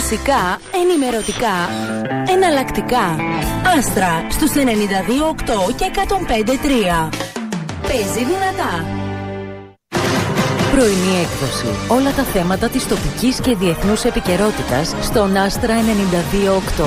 Μουσικά, ενημερωτικά, εναλλακτικά. Άστρα στους 92,8 και 105,3. Παίζει δυνατά. Πρωινή έκδοση. Όλα τα θέματα της τοπικής και διεθνούς επικαιρότητας στον Άστρα 92,8.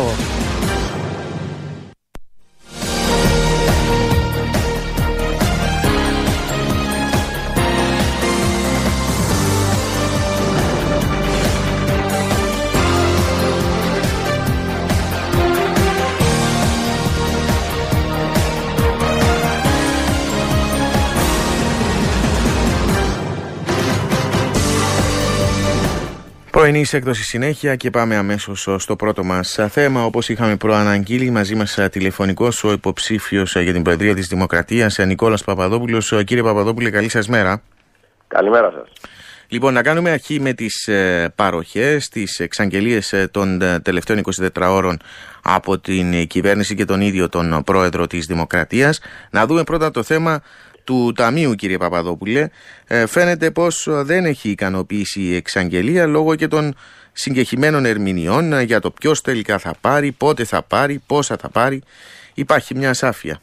Πρωινή έκδοση συνέχεια και πάμε αμέσως στο πρώτο μας θέμα. Όπως είχαμε προαναγγείλει, μαζί μας τηλεφωνικός ο υποψήφιος για την Προεδρία της Δημοκρατίας, Νικόλας Παπαδόπουλος. Κύριε Παπαδόπουλε, καλή σας μέρα. Καλημέρα σας. Λοιπόν, να κάνουμε αρχή με τις παροχές, τις εξαγγελίες των τελευταίων 24 ώρων από την κυβέρνηση και τον ίδιο τον Πρόεδρο της Δημοκρατίας. Να δούμε πρώτα το θέμα του Ταμείου, κύριε Παπαδόπουλε. Φαίνεται πως δεν έχει ικανοποιήσει η εξαγγελία λόγω και των συγκεχημένων ερμηνειών για το ποιος τελικά θα πάρει, πότε θα πάρει, πόσα θα πάρει. Υπάρχει μια ασάφεια.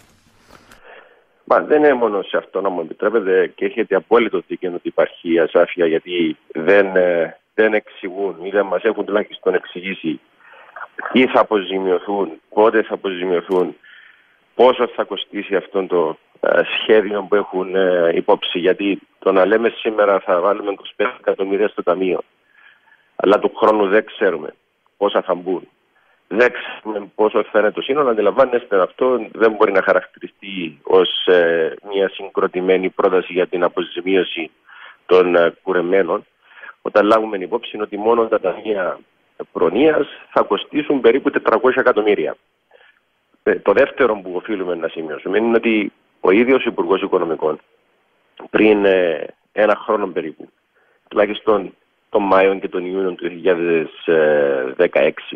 Μα δεν είναι μόνο σε αυτό, να μου επιτρέπετε, και έχετε απόλυτο δίκαιο ότι υπάρχει ασάφεια, γιατί δεν εξηγούν ή δεν μας έχουν τουλάχιστον εξηγήσει τι θα αποζημιωθούν, πότε θα αποζημιωθούν, πόσο θα κοστίσει αυτό το σχέδιο που έχουν υπόψη. Γιατί το να λέμε σήμερα θα βάλουμε 25 εκατομμύρια στο ταμείο, αλλά του χρόνου δεν ξέρουμε πόσα θα μπουν, δεν ξέρουμε πόσο θα είναι το σύνολο. Αντιλαμβάνεστε, αυτό δεν μπορεί να χαρακτηριστεί ως μια συγκροτημένη πρόταση για την αποζημίωση των κουρεμένων, όταν λάβουμε υπόψη ότι μόνο τα ταμεία προνοίας θα κοστίσουν περίπου 400 εκατομμύρια. Το δεύτερο που οφείλουμε να σημειώσουμε είναι ότι ο ίδιος Υπουργός Οικονομικών πριν ένα χρόνο περίπου, τουλάχιστον τον Μάιο και τον Ιούνιο του 2016,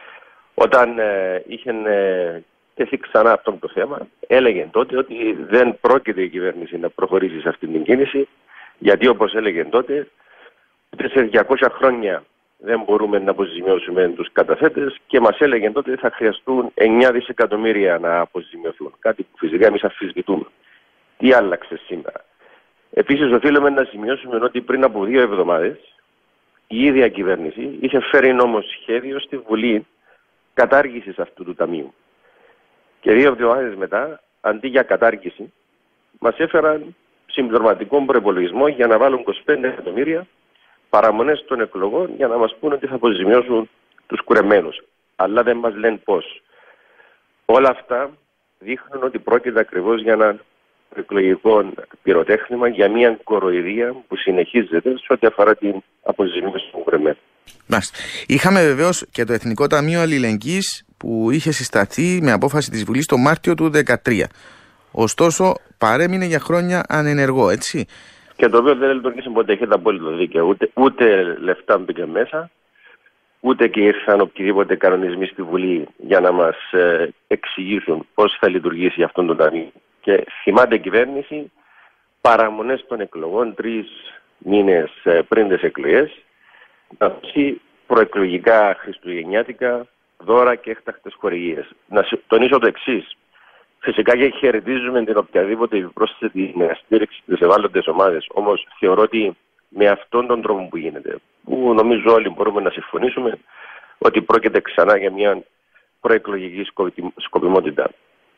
όταν είχε τεθεί ξανά αυτό το θέμα, έλεγε τότε ότι δεν πρόκειται η κυβέρνηση να προχωρήσει σε αυτή την κίνηση, γιατί όπως έλεγε τότε, σε 200 χρόνια δεν μπορούμε να αποζημιώσουμε τους καταθέτες, και μας έλεγε τότε ότι θα χρειαστούν 9 δισεκατομμύρια να αποζημιωθούν. Κάτι που φυσικά εμείς αμφισβητούμε. Τι άλλαξε σήμερα? Επίσης, οφείλουμε να σημειώσουμε ότι πριν από 2 εβδομάδες η ίδια κυβέρνηση είχε φέρει νομοσχέδιο στη Βουλή κατάργησης αυτού του ταμείου. Και 2 εβδομάδες μετά, αντί για κατάργηση, μας έφεραν συμπληρωματικό προϋπολογισμό για να βάλουν 25 εκατομμύρια παραμονές των εκλογών για να μας πούνε ότι θα αποζημιώσουν τους κουρεμένους. Αλλά δεν μας λένε πώς. Όλα αυτά δείχνουν ότι πρόκειται ακριβώς για ένα εκλογικό πυροτέχνημα, για μια κοροϊδία που συνεχίζεται σε ό,τι αφορά την αποζημίωση των κουρεμένων. Είχαμε βεβαίως και το Εθνικό Ταμείο Αλληλεγγύης που είχε συσταθεί με απόφαση της Βουλής το Μάρτιο του 2013. Ωστόσο, παρέμεινε για χρόνια ανενεργό, έτσι. Και το οποίο δεν λειτουργήσε ποτέ, έχετε απόλυτο δίκαιο. Ούτε λεφτά μπήκε μέσα, ούτε και ήρθαν οποιοδήποτε κανονισμοί στη Βουλή για να μας εξηγήσουν πώς θα λειτουργήσει αυτόν τον ταμείο. Και θυμάται η κυβέρνηση παραμονές των εκλογών, 3 μήνες πριν τις εκλογές, να δώσει προεκλογικά χριστουγεννιάτικα δώρα και έκτακτες χορηγίες. Να τονίσω το εξής. Φυσικά και χαιρετίζουμε την οποιαδήποτε επιπρόσθετη στήριξη στις ευάλωτες ομάδες. Όμως θεωρώ ότι με αυτόν τον τρόπο που γίνεται, που νομίζω όλοι μπορούμε να συμφωνήσουμε ότι πρόκειται ξανά για μια προεκλογική σκοπιμότητα.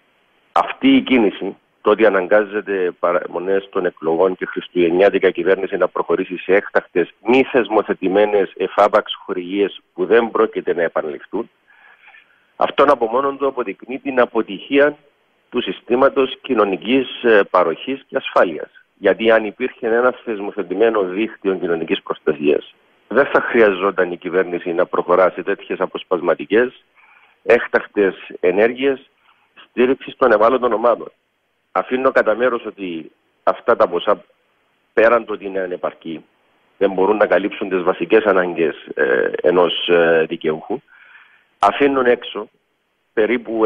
Αυτή η κίνηση, το ότι αναγκάζεται παραμονές των εκλογών και χριστουγεννιάτικα κυβέρνηση να προχωρήσει σε έκτακτες μη θεσμοθετημένες εφάπαξ χορηγίες που δεν πρόκειται να επαναληφθούν, αυτόν από μόνον του αποδεικνύει την αποτυχία του συστήματος κοινωνικής παροχής και ασφάλειας. Γιατί αν υπήρχε ένα θεσμοθετημένο δίκτυο κοινωνικής προστασίας, δεν θα χρειαζόταν η κυβέρνηση να προχωρά σε τέτοιες αποσπασματικές, έκτακτες ενέργειες στήριξης των ευάλωτων ομάδων. Αφήνω κατά μέρος ότι αυτά τα ποσά, πέραν το ότι είναι ανεπαρκή, δεν μπορούν να καλύψουν τις βασικές ανάγκες ενός δικαιούχου. Αφήνουν έξω περίπου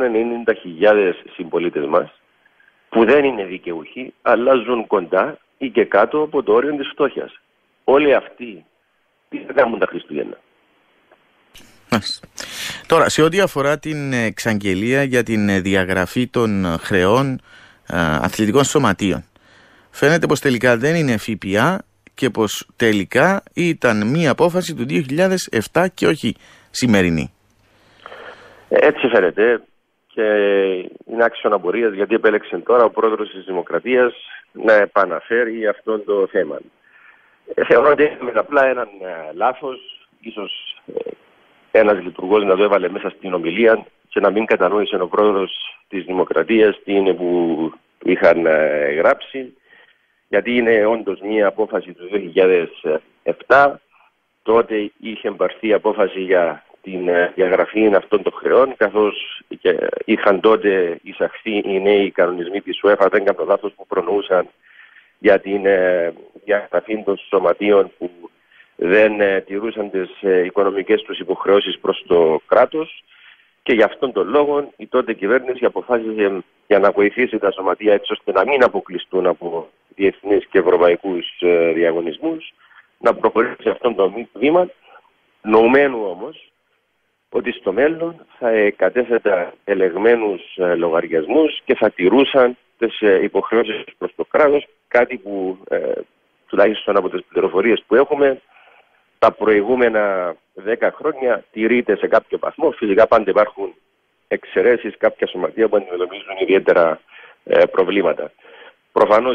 190.000 συμπολίτες μας που δεν είναι δικαιούχοι, αλλά ζουν κοντά ή και κάτω από το όριο της φτώχειας. Όλοι αυτοί τι θα κάνουν τα Χριστούγεννα? Τώρα, σε ό,τι αφορά την εξαγγελία για την διαγραφή των χρεών αθλητικών σωματείων, φαίνεται πως τελικά δεν είναι ΦΠΑ και πως τελικά ήταν μία απόφαση του 2007 και όχι σημερινή. Έτσι φαίνεται και είναι άξιο απορίας γιατί επέλεξε τώρα ο πρόεδρος της Δημοκρατίας να επαναφέρει αυτό το θέμα. Θεωρώ ότι έχουμε απλά έναν λάθος, ίσως ένας λειτουργός να το έβαλε μέσα στην ομιλία και να μην κατανόησε ο πρόεδρος της Δημοκρατίας τι είναι που είχαν γράψει, γιατί είναι όντως μια απόφαση του 2007. Τότε είχε πάρθει απόφαση για την διαγραφή αυτών των χρεών, καθώς είχαν τότε εισαχθεί οι νέοι κανονισμοί της UEFA, δεν κάνω λάθος, που προνοούσαν για την διαγραφή των σωματείων που δεν τηρούσαν τις οικονομικές τους υποχρεώσεις προς το κράτος, και γι' αυτόν τον λόγο η τότε κυβέρνηση αποφάσισε για να βοηθήσει τα σωματεία έτσι ώστε να μην αποκλειστούν από διεθνείς και ευρωπαϊκούς διαγωνισμούς, να προχωρήσει σε αυτόν τον βήμα, νοουμένου όμως ότι στο μέλλον θα κατέθετα ελεγμένους λογαριασμούς και θα τηρούσαν τις υποχρεώσεις προς το κράτος, κάτι που τουλάχιστον από τις πληροφορίες που έχουμε τα προηγούμενα 10 χρόνια τηρείται σε κάποιο βαθμό. Φυσικά πάντα υπάρχουν εξαιρέσεις, κάποια σωματεία που αντιμετωπίζουν ιδιαίτερα προβλήματα. Προφανώς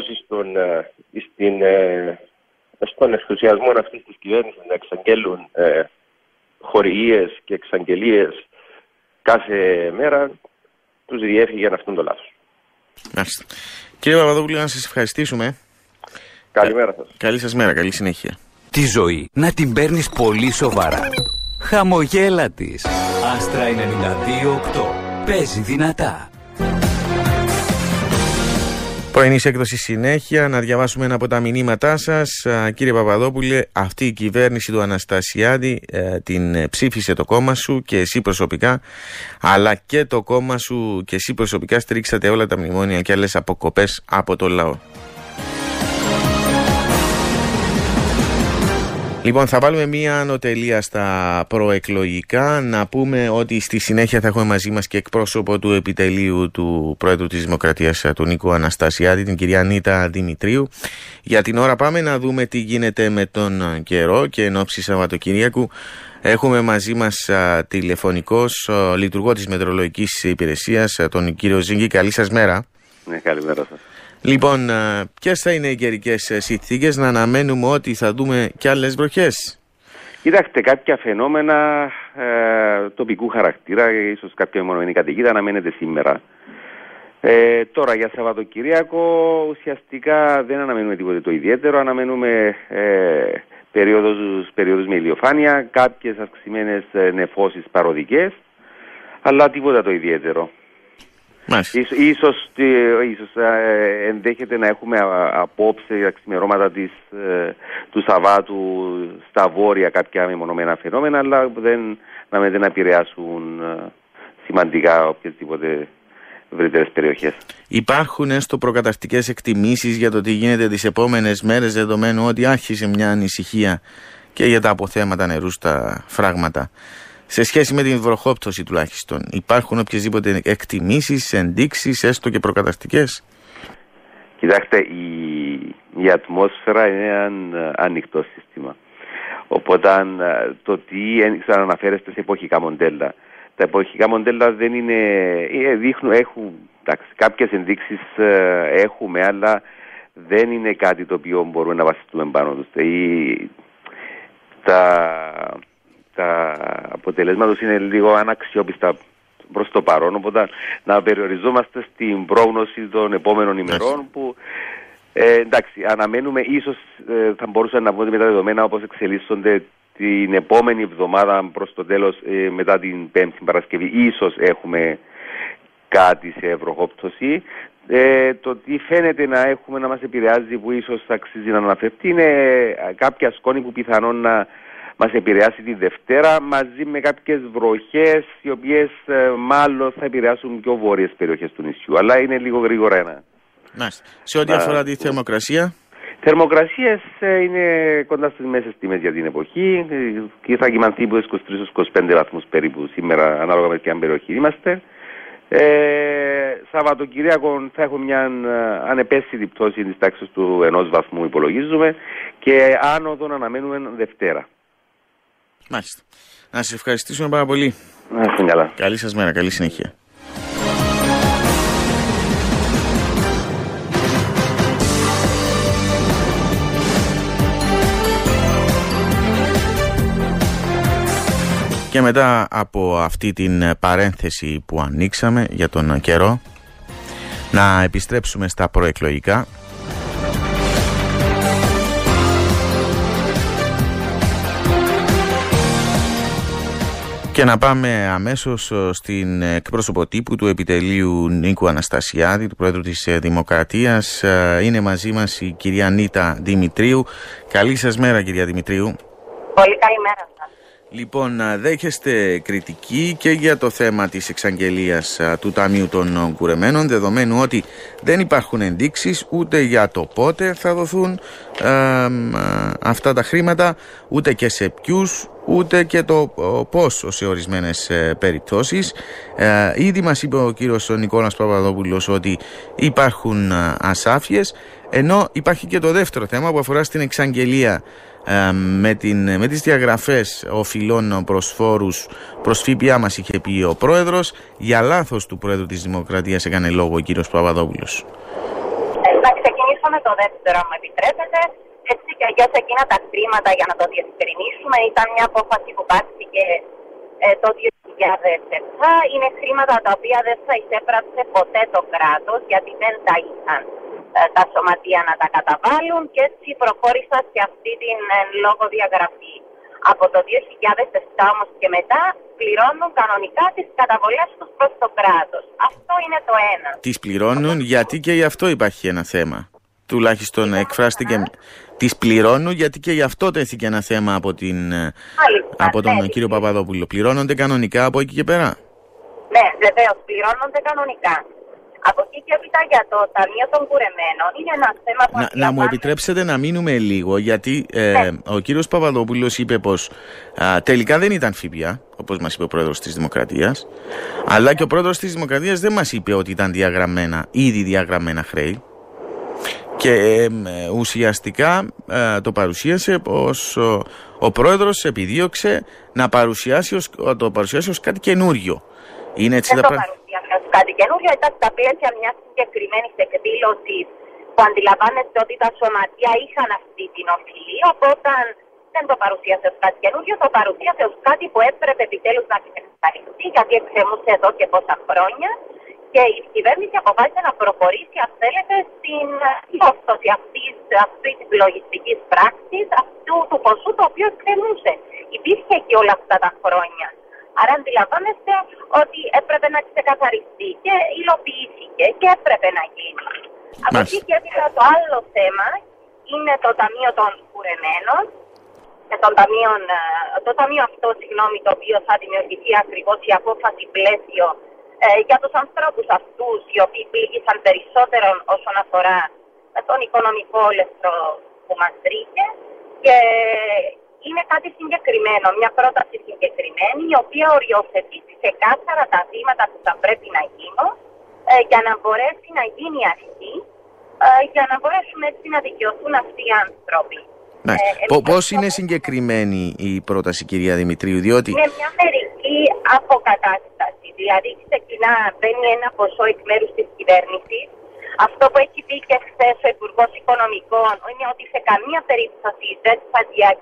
στον ενθουσιασμό αυτής της κυβέρνησης να εξαγγέλουν χορηγίες και εξαγγελίες κάθε μέρα, τους διέφυγε αυτόν το λάθος. Μάλιστα. Κύριε Παπαδόπουλο, να σας ευχαριστήσουμε. Καλημέρα σας. Καλή σας μέρα, καλή συνέχεια. Τη ζωή να την παίρνεις πολύ σοβαρά. Χαμογέλα της. Άστρα 92.8. Παίζει δυνατά. Πρωινή έκδοση συνέχεια. Να διαβάσουμε ένα από τα μηνύματά σας. Κύριε Παπαδόπουλε, αυτή η κυβέρνηση του Αναστασιάδη την ψήφισε το κόμμα σου και εσύ προσωπικά, αλλά και το κόμμα σου και εσύ προσωπικά στηρίξατε όλα τα μνημόνια και άλλες αποκοπές από το λαό. Λοιπόν, θα βάλουμε μία ανωτελεία στα προεκλογικά. Να πούμε ότι στη συνέχεια θα έχουμε μαζί μας και εκπρόσωπο του επιτελείου του Πρόεδρου της Δημοκρατίας, του Νίκου Αναστασιάδη, την κυρία Νίτα Δημητρίου. Για την ώρα πάμε να δούμε τι γίνεται με τον καιρό και εν ώψη Σαββατοκυριακού έχουμε μαζί μας τηλεφωνικός λειτουργό της Μετεωρολογικής Υπηρεσίας, τον κύριο Ζήγκη. Καλή σας μέρα. Ναι, καλημέρα σας. Λοιπόν, ποιες θα είναι οι καιρικές συνθήκες, να αναμένουμε ότι θα δούμε κι άλλες βροχές? Κοιτάξτε, κάποια φαινόμενα τοπικού χαρακτήρα, ίσως κάποια μονομένη καταιγίδα αναμένεται σήμερα. Τώρα για Σαββατοκυριακό ουσιαστικά δεν αναμένουμε τίποτε το ιδιαίτερο, αναμένουμε περίοδους με ηλιοφάνεια, κάποιες αυξημένες νεφώσεις παροδικές, αλλά τίποτα το ιδιαίτερο. Ίσως ενδέχεται να έχουμε απόψε ξημερώματα του Σαββάτου στα βόρεια κάποια μεμονωμένα φαινόμενα, αλλά δεν επηρεάσουν σημαντικά οποιασδήποτε ευρύτερες περιοχές. Υπάρχουν έστω προκαταρκτικές εκτιμήσεις για το τι γίνεται τις επόμενες μέρες, δεδομένου ότι άρχισε μια ανησυχία και για τα αποθέματα νερού στα φράγματα? Σε σχέση με την βροχόπτωση τουλάχιστον, υπάρχουν οποιασδήποτε εκτιμήσεις, ενδείξεις, έστω και προκαταρκτικές? Κοιτάξτε, η ατμόσφαιρα είναι ένα ανοιχτό σύστημα. Οπότε το τι αναφέρεστε σε εποχικά μοντέλα. Τα εποχικά μοντέλα δεν είναι, έχουν κάποιες ενδείξεις έχουμε, αλλά δεν είναι κάτι το οποίο μπορούμε να βασιστούμε πάνω τους. Τα αποτελέσματα τους είναι λίγο αναξιόπιστα προς το παρόν, οπότε να περιοριζόμαστε στην πρόγνωση των επόμενων ημερών που εντάξει, αναμένουμε, ίσως θα μπορούσαν να βγουν με τα δεδομένα όπως εξελίσσονται την επόμενη εβδομάδα προς το τέλος, μετά την Πέμπτη Παρασκευή, ίσως έχουμε κάτι σε βροχόπτωση. Το τι φαίνεται να έχουμε να μας επηρεάζει, που ίσως αξίζει να αναφερθεί, είναι κάποια σκόνη που πιθανόν να μας επηρεάσει τη Δευτέρα, μαζί με κάποιες βροχές οι οποίες μάλλον θα επηρεάσουν πιο βόρειες περιοχές του νησιού, αλλά είναι λίγο γρήγορα ένα. Σε ό,τι αφορά τη θερμοκρασία? Θερμοκρασίες είναι κοντά στις μέσες τιμές για την εποχή και θα κοιμανθεί από 23-25 βαθμούς περίπου σήμερα, ανάλογα με ποια περιοχή είμαστε. Σαββατοκυριακό θα έχω μια ανεπαίσθητη πτώση της τάξης του 1 βαθμού υπολογίζουμε και άνοδον αναμένουμε Δευτέρα. Μάλιστα. Να σας ευχαριστήσουμε πάρα πολύ. Να είστε καλά. Καλή σας μέρα, καλή συνέχεια. Και μετά από αυτή την παρένθεση που ανοίξαμε για τον καιρό, να επιστρέψουμε στα προεκλογικά. Και να πάμε αμέσως στην εκπρόσωπο τύπου του επιτελείου Νίκου Αναστασιάδη, του Πρόεδρου της Δημοκρατίας. Είναι μαζί μας η κυρία Νίτα Δημητρίου. Καλή σας μέρα, κυρία Δημητρίου. Πολύ καλημέρα σας. Λοιπόν, δέχεστε κριτική και για το θέμα της εξαγγελίας του Ταμείου των Κουρεμένων, δεδομένου ότι δεν υπάρχουν ενδείξεις ούτε για το πότε θα δοθούν αυτά τα χρήματα, ούτε και σε ποιους, ούτε και το πόσο σε ορισμένες περιπτώσεις. Ήδη μας είπε ο κύριος Νικόλας Παπαδόπουλος ότι υπάρχουν ασάφειες, ενώ υπάρχει και το δεύτερο θέμα που αφορά στην εξαγγελία με τις διαγραφές οφειλών προς φόρους, προς ΦΠΑ, μας είχε πει ο Πρόεδρος. Για λάθος του Πρόεδρου της Δημοκρατίας έκανε λόγο ο κύριος Παπαδόπουλος. Να ξεκινήσω με το δεύτερο, αν με επιτρέπετε. Έτσι και για εκείνα τα χρήματα, για να το διευκρινίσουμε, ήταν μια απόφαση που πάρθηκε το 2007. Είναι χρήματα τα οποία δεν θα εισέπραξε ποτέ το κράτος, γιατί δεν τα είχαν τα σωματεία να τα καταβάλουν, και έτσι προχώρησα σε αυτή την λόγω διαγραφή. Από το 2007 όμως και μετά πληρώνουν κανονικά τις καταβολές τους προς το κράτος. Αυτό είναι το ένα. Τις πληρώνουν γιατί και γι' αυτό υπάρχει ένα θέμα. Τουλάχιστον εκφράστηκε. Τις πληρώνουν γιατί και γι' αυτό τέθηκε ένα θέμα από τον κύριο Παπαδόπουλο. Πληρώνονται κανονικά από εκεί και πέρα. Ναι, βεβαίως πληρώνονται κανονικά. Από εκεί και έπειτα για το Ταμείο των Κουρεμένων είναι ένα θέμα που... Να μου επιτρέψετε να μείνουμε λίγο, γιατί ο κύριος Παπαδόπουλος είπε πως τελικά δεν ήταν ΦΠΑ, όπως μας είπε ο Πρόεδρος της Δημοκρατίας, αλλά και ο Πρόεδρος της Δημοκρατίας δεν μας είπε ότι ήταν ήδη διαγραμμένα χρέη. Και ουσιαστικά το παρουσίασε πως ο Πρόεδρος επιδίωξε να το παρουσιάσει ως κάτι καινούριο. Είναι έτσι τα πράγματα? Κάτι καινούριο ήταν στα πλαίσια μιας συγκεκριμένης εκδήλωσης που αντιλαμβάνεστε ότι τα σωματεία είχαν αυτή την οφειλή, οπότε δεν το παρουσίασε ως κάτι καινούριο, το παρουσίασε ως κάτι που έπρεπε επιτέλους να ξεκαθαριστεί, γιατί εκκρεμούσε εδώ και πόσα χρόνια, και η κυβέρνηση αποφάσισε να προχωρήσει, αν θέλετε, στην διόρθωση αυτή της λογιστικής πράξης, αυτού του ποσού το οποίο εκκρεμούσε. Υπήρχε και όλα αυτά τα χρόνια. Άρα αντιλαμβάνεστε ότι έπρεπε να ξεκαθαριστεί και υλοποιήθηκε και έπρεπε να γίνει. Από εκεί και έπειτα το άλλο θέμα είναι το Ταμείο των Κουρεμένων. Το ταμείο αυτό, το οποίο θα δημιουργηθεί ακριβώς η απόφαση πλαίσιο για τους ανθρώπους αυτούς οι οποίοι πλήγησαν περισσότερο όσον αφορά τον οικονομικό όλευτρο που μας βρήκε, και είναι κάτι συγκεκριμένο, μια πρόταση συγκεκριμένη, η οποία οριοθετεί ξεκάθαρα τα βήματα που θα πρέπει να γίνουν για να μπορέσει να γίνει αρχή, για να μπορέσουν έτσι να δικαιωθούν αυτοί οι άνθρωποι. Πώς είναι συγκεκριμένη η πρόταση, κυρία Δημητρίου, διότι... Είναι μια μερική αποκατάσταση, δηλαδή μπαίνει ένα ποσό εκ μέρους της κυβέρνησης. Αυτό που έχει πει και χθες ο Υπουργός Οικονομικών είναι ότι σε καμία περίπτωση δεν θα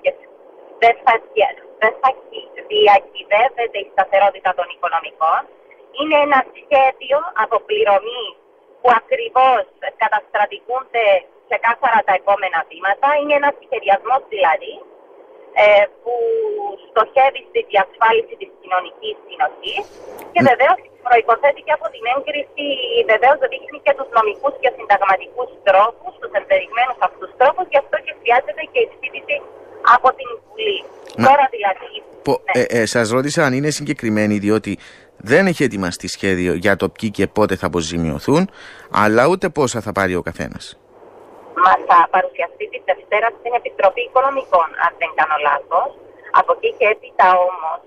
διακυβεύεται η σταθερότητα των οικονομικών. Είναι ένα σχέδιο αποπληρωμή που ακριβώς καταστρατηγούνται ξεκάθαρα τα επόμενα βήματα. Είναι ένας σχεδιασμός δηλαδή που στοχεύει στη διασφάλιση της κοινωνικής συνοχής και βεβαίως προϋποθέτει και από την έγκριση, βεβαίως δείχνει και τους νομικούς και συνταγματικούς τρόπους, τους ενδεδειγμένους αυτούς τρόπους, και αυτό και χρειάζεται και η ψήφιση από την Βουλή. Τώρα δηλαδή... Σας ρώτησα αν είναι συγκεκριμένη, διότι δεν έχει ετοιμαστεί σχέδιο για το ποιοι και πότε θα αποζημιωθούν, αλλά ούτε πόσα θα πάρει ο καθένας. μας θα παρουσιαστεί τη Δευτέρα στην Επιτροπή Οικονομικών, αν δεν κάνω λάθος. Από εκεί και έπειτα όμως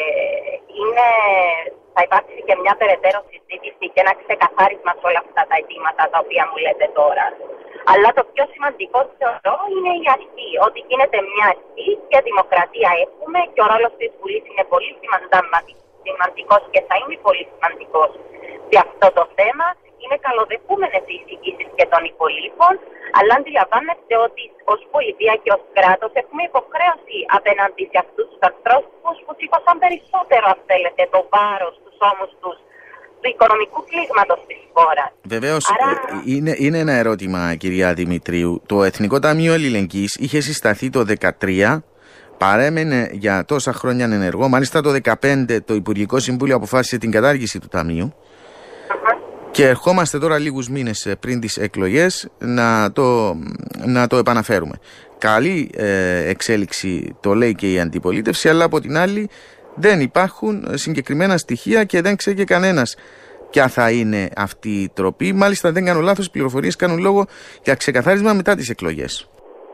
θα υπάρξει και μια περαιτέρω συζήτηση και ένα ξεκαθάρισμα σε όλα αυτά τα αιτήματα τα οποία μου λέτε τώρα. Αλλά το πιο σημαντικό θεωρώ είναι η αρχή, ότι γίνεται μια αρχή και δημοκρατία έχουμε και ο ρόλος της Βουλής είναι πολύ σημαντικός και θα είναι πολύ σημαντικός σε αυτό το θέμα. Είναι καλοδεχούμενες οι εισηγήσεις και των υπολείπων, αλλά αντιλαμβάνεστε ότι ως πολιτεία και ως κράτος έχουμε υποχρέωση απέναντι σε αυτούς τους ανθρώπους που σήκωσαν περισσότερο, αν θέλετε, το βάρος, τους ώμους τους, του οικονομικού κλίγματος της χώρας. Βεβαίως, είναι ένα ερώτημα, κυρία Δημητρίου. Το Εθνικό Ταμείο Αλληλεγγύης είχε συσταθεί το 2013. Παρέμενε για τόσα χρόνια ενεργό. Μάλιστα το 2015 το Υπουργικό Συμβούλιο αποφάσισε την κατάργηση του Ταμείου. Και ερχόμαστε τώρα λίγους μήνες πριν τις εκλογές να το επαναφέρουμε. Καλή εξέλιξη το λέει και η αντιπολίτευση, αλλά από την άλλη δεν υπάρχουν συγκεκριμένα στοιχεία και δεν ξέρει και κανένας ποια θα είναι αυτή η τροπή. Μάλιστα δεν κάνω λάθος, πληροφορίες κάνουν λόγο για ξεκαθάρισμα μετά τις εκλογές.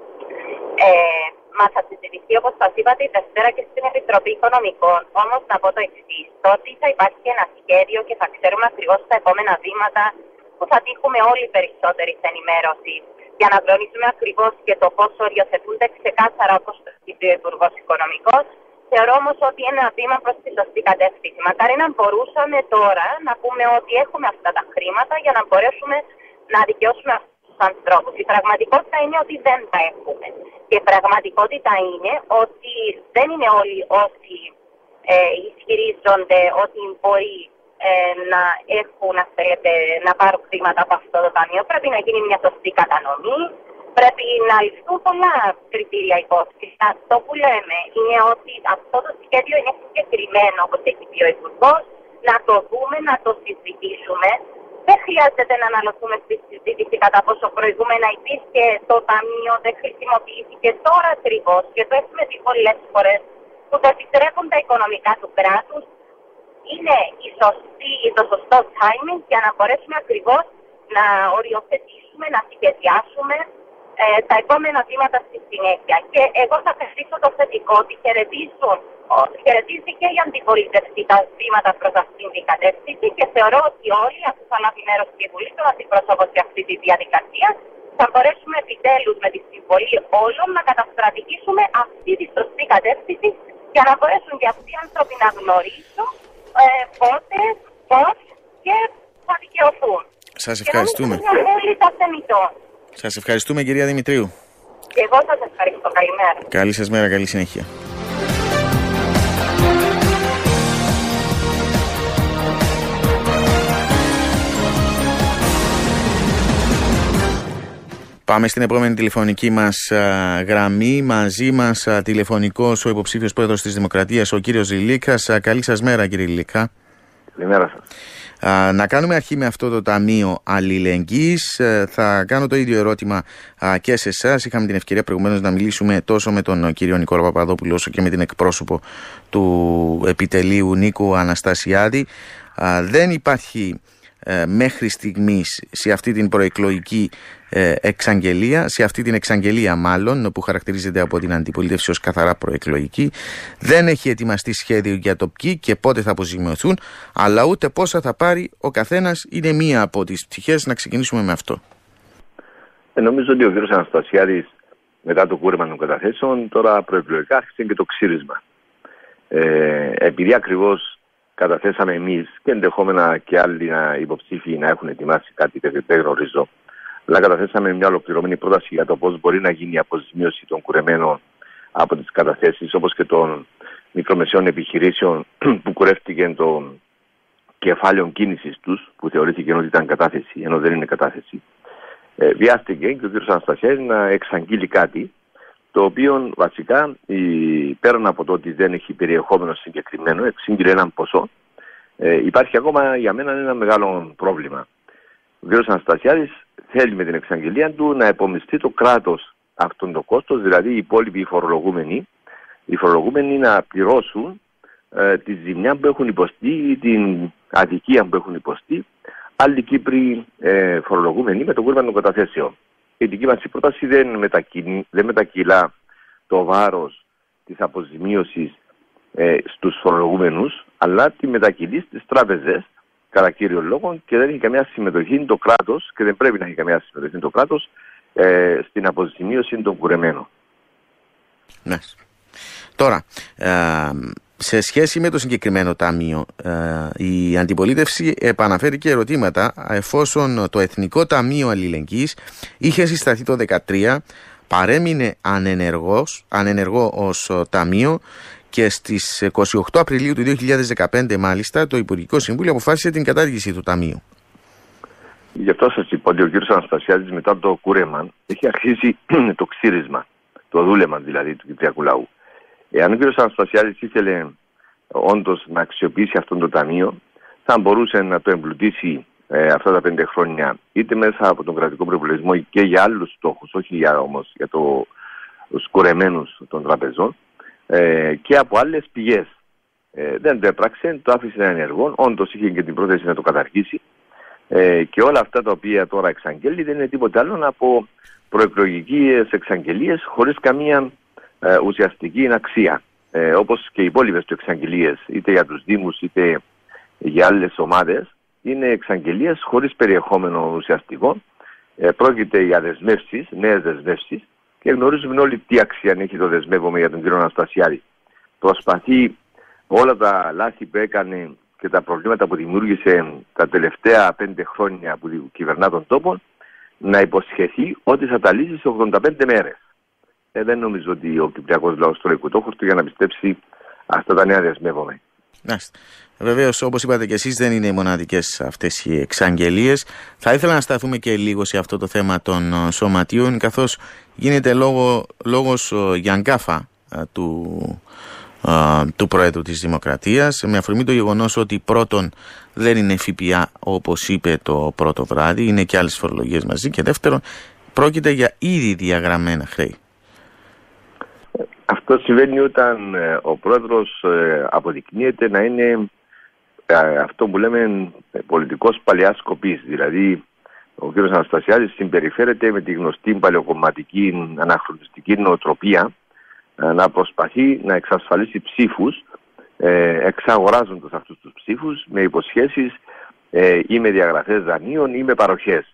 Μας θα συζητηθεί, όπως σας είπα, τη Δευτέρα και στην Επιτροπή Οικονομικών. Όμως να πω το εξής, ότι θα υπάρχει ένα σχέδιο και θα ξέρουμε ακριβώς τα επόμενα βήματα που θα τύχουμε όλοι περισσότερη ενημέρωση για να γνωρίζουμε ακριβώς και το πώς οριοθετούνται ξεκάθαρα, όπως το είπε ο Υπουργός Οικονομικός. Θεωρώ όμως ότι είναι ένα βήμα προς τη σωστή κατεύθυνση. Μακάρι να μπορούσαμε τώρα να πούμε ότι έχουμε αυτά τα χρήματα για να μπορέσουμε να δικαιώσουμε ανθρώπους. Η πραγματικότητα είναι ότι δεν τα έχουμε. Και η πραγματικότητα είναι ότι δεν είναι όλοι όσοι ισχυρίζονται ότι μπορεί να έχουν, να πάρουν χρήματα από αυτό το ταμείο. Πρέπει να γίνει μια σωστή κατανομή. Πρέπει να ληφθούν πολλά κριτήρια υπόψη. Αυτό που λέμε είναι ότι αυτό το σχέδιο είναι συγκεκριμένο, όπως έχει πει ο Υπουργός, να το δούμε, να το συζητήσουμε. Δεν χρειάζεται να αναλωθούμε στη συζήτηση κατά πόσο προηγούμενα υπήρχε το ταμείο, δεν χρησιμοποιήθηκε τώρα ακριβώς και το έχουμε δει πολλές φορές που το επιτρέπουν τα οικονομικά του κράτους. Είναι το σωστό timing για να μπορέσουμε ακριβώς να οριοθετήσουμε, να σχεδιάσουμε τα επόμενα βήματα στη συνέχεια. Και εγώ θα κρατήσω το θετικό ότι χαιρετίζει και η αντιπολίτευση τα βήματα προς αυτήν την κατεύθυνση και θεωρώ ότι όλοι, αφού θα λάβει μέρος στη Βουλή, τον αντιπρόσωπο σε αυτή τη διαδικασία, θα μπορέσουμε επιτέλους με τη συμβολή όλων να καταστρατηγήσουμε αυτή τη σωστή κατεύθυνση για να μπορέσουν και αυτοί οι άνθρωποι να γνωρίσουν πότε, πώς και θα δικαιωθούν. Σας ευχαριστούμε. Σας ευχαριστούμε, κυρία Δημητρίου. Και εγώ σας ευχαριστώ. Καλημέρα. Καλή σας μέρα, καλή συνέχεια. Πάμε στην επόμενη τηλεφωνική μας γραμμή. Μαζί μας τηλεφωνικός ο υποψήφιος πρόεδρος της Δημοκρατίας, ο κύριος Λιλίκας. Καλή σας μέρα, κύριε Λιλίκα. Καλημέρα σας. Να κάνουμε αρχή με αυτό το Ταμείο Αλληλεγγύης. Θα κάνω το ίδιο ερώτημα και σε εσάς. Είχαμε την ευκαιρία προηγουμένως να μιλήσουμε τόσο με τον κύριο Νικόλα Παπαδόπουλο όσο και με την εκπρόσωπο του επιτελείου Νίκου Αναστασιάδη. Δεν υπάρχει μέχρι στιγμής σε αυτή την προεκλογική εξαγγελία, σε αυτή την εξαγγελία μάλλον που χαρακτηρίζεται από την αντιπολίτευση ως καθαρά προεκλογική, δεν έχει ετοιμαστεί σχέδιο για το ποιοι και πότε θα αποζημιωθούν, αλλά ούτε πόσα θα πάρει ο καθένας. Είναι μία από τις πτυχές. Να ξεκινήσουμε με αυτό. Νομίζω ότι ο κ. Αναστασιάδης μετά το κούρεμα των καταθέσεων τώρα προεκλογικά άρχισε και το ξύρισμα. Επειδή ακριβώς καταθέσαμε εμείς και ενδεχόμενα και άλλοι υποψήφοι να έχουν ετοιμάσει κάτι τέτοιο, δεν γνωρίζω. Αλλά καταθέσαμε μια ολοκληρωμένη πρόταση για το πώς μπορεί να γίνει η αποζημίωση των κουρεμένων από τις καταθέσεις, όπως και των μικρομεσαίων επιχειρήσεων που κουρεύτηκε το κεφάλαιο κίνησης τους, που θεωρήθηκε ότι ήταν κατάθεση, ενώ δεν είναι κατάθεση. Βιάστηκε και ο κ. Αναστασιάδης να εξαγγείλει κάτι, το οποίο βασικά πέραν από το ότι δεν έχει περιεχόμενο συγκεκριμένο, εξήγηλε έναν ποσό, υπάρχει ακόμα για μένα ένα μεγάλο πρόβλημα. Ο κ. Αναστασιάδης θέλει με την εξαγγελία του να επομιστεί το κράτος αυτόν το κόστος, δηλαδή οι υπόλοιποι φορολογούμενοι να πληρώσουν τη ζημιά που έχουν υποστεί ή την αδικία που έχουν υποστεί άλλοι Κύπροι φορολογούμενοι με το κούρεμα των καταθέσεων. η δική μας πρόταση δεν μετακυλά το βάρος της αποζημίωσης στους φορολογούμενους, αλλά τη μετακυλεί στις τράπεζες, κατά κύριο λόγο, και δεν έχει καμία συμμετοχή το κράτος, και δεν πρέπει να έχει καμία συμμετοχή το κράτος στην αποζημίωση των κουρεμένων. Ναι. Τώρα, σε σχέση με το συγκεκριμένο ταμείο, η αντιπολίτευση επαναφέρει και ερωτήματα, εφόσον το Εθνικό Ταμείο Αλληλεγγύης είχε συσταθεί το 2013, παρέμεινε ανενεργό ως ταμείο, και στις 28 Απριλίου του 2015 μάλιστα το Υπουργικό Συμβούλιο αποφάσισε την κατάργηση του ταμείου. Γι' αυτό σας είπα ότι ο κ. Αναστασιάδης μετά το κούρεμα έχει αρχίσει το ξύρισμα, το δούλεμα δηλαδή του κυπριακού λαού. Εάν ο κ. Αναστασιάδης ήθελε όντως να αξιοποιήσει αυτό το ταμείο, θα μπορούσε να το εμπλουτίσει αυτά τα 5 χρόνια είτε μέσα από τον κρατικό προϋπολογισμό και για άλλους στόχους, όχι όμως για τους κουρεμένους των τραπεζών, και από άλλες πηγές. Δεν το έπραξε, το άφησε ενεργό, όντως είχε και την πρόθεση να το καταργήσει, και όλα αυτά τα οποία τώρα εξαγγέλει δεν είναι τίποτα άλλο από προεκλογικές εξαγγελίες χωρίς καμία ουσιαστική αξία. Όπως και οι υπόλοιπες του εξαγγελίες, είτε για τους Δήμους είτε για άλλες ομάδες, είναι εξαγγελίες χωρίς περιεχόμενο ουσιαστικό. Πρόκειται για δεσμεύσεις, νέες δεσμεύσεις, και γνωρίζουμε όλοι τι αξία έχει το δεσμεύομαι για τον κ. Αναστασιάδη. Προσπαθεί όλα τα λάθη που έκανε και τα προβλήματα που δημιούργησε τα τελευταία 5 χρόνια που κυβερνά τον τόπο να υποσχεθεί ότι θα τα λύσει σε 85 μέρες. Δεν νομίζω ότι ο κυπριακός λαός τώρα έχει το για να πιστέψει αυτά τα νέα δεσμεύομαι. Βεβαίως, όπως είπατε και εσείς, δεν είναι οι μοναδικές αυτές οι εξαγγελίες. Θα ήθελα να σταθούμε και λίγο σε αυτό το θέμα των σωματείων, καθώς γίνεται λόγος για γκάφα του Προέδρου της Δημοκρατίας, με αφορμή το γεγονός ότι πρώτον δεν είναι ΦΠΑ όπως είπε το πρώτο βράδυ, είναι και άλλες φορολογίες μαζί, και δεύτερον πρόκειται για ήδη διαγραμμένα χρέη. Αυτό συμβαίνει όταν ο πρόεδρος αποδεικνύεται να είναι αυτό που λέμε πολιτικός παλαιάς σκοπής. Δηλαδή ο κ. Αναστασιάδης συμπεριφέρεται με τη γνωστή παλαιοκομματική αναχρονιστική νοοτροπία, να προσπαθεί να εξασφαλίσει ψήφους, εξαγοράζοντας αυτούς τους ψήφους με υποσχέσεις ή με διαγραφές δανείων ή με παροχές.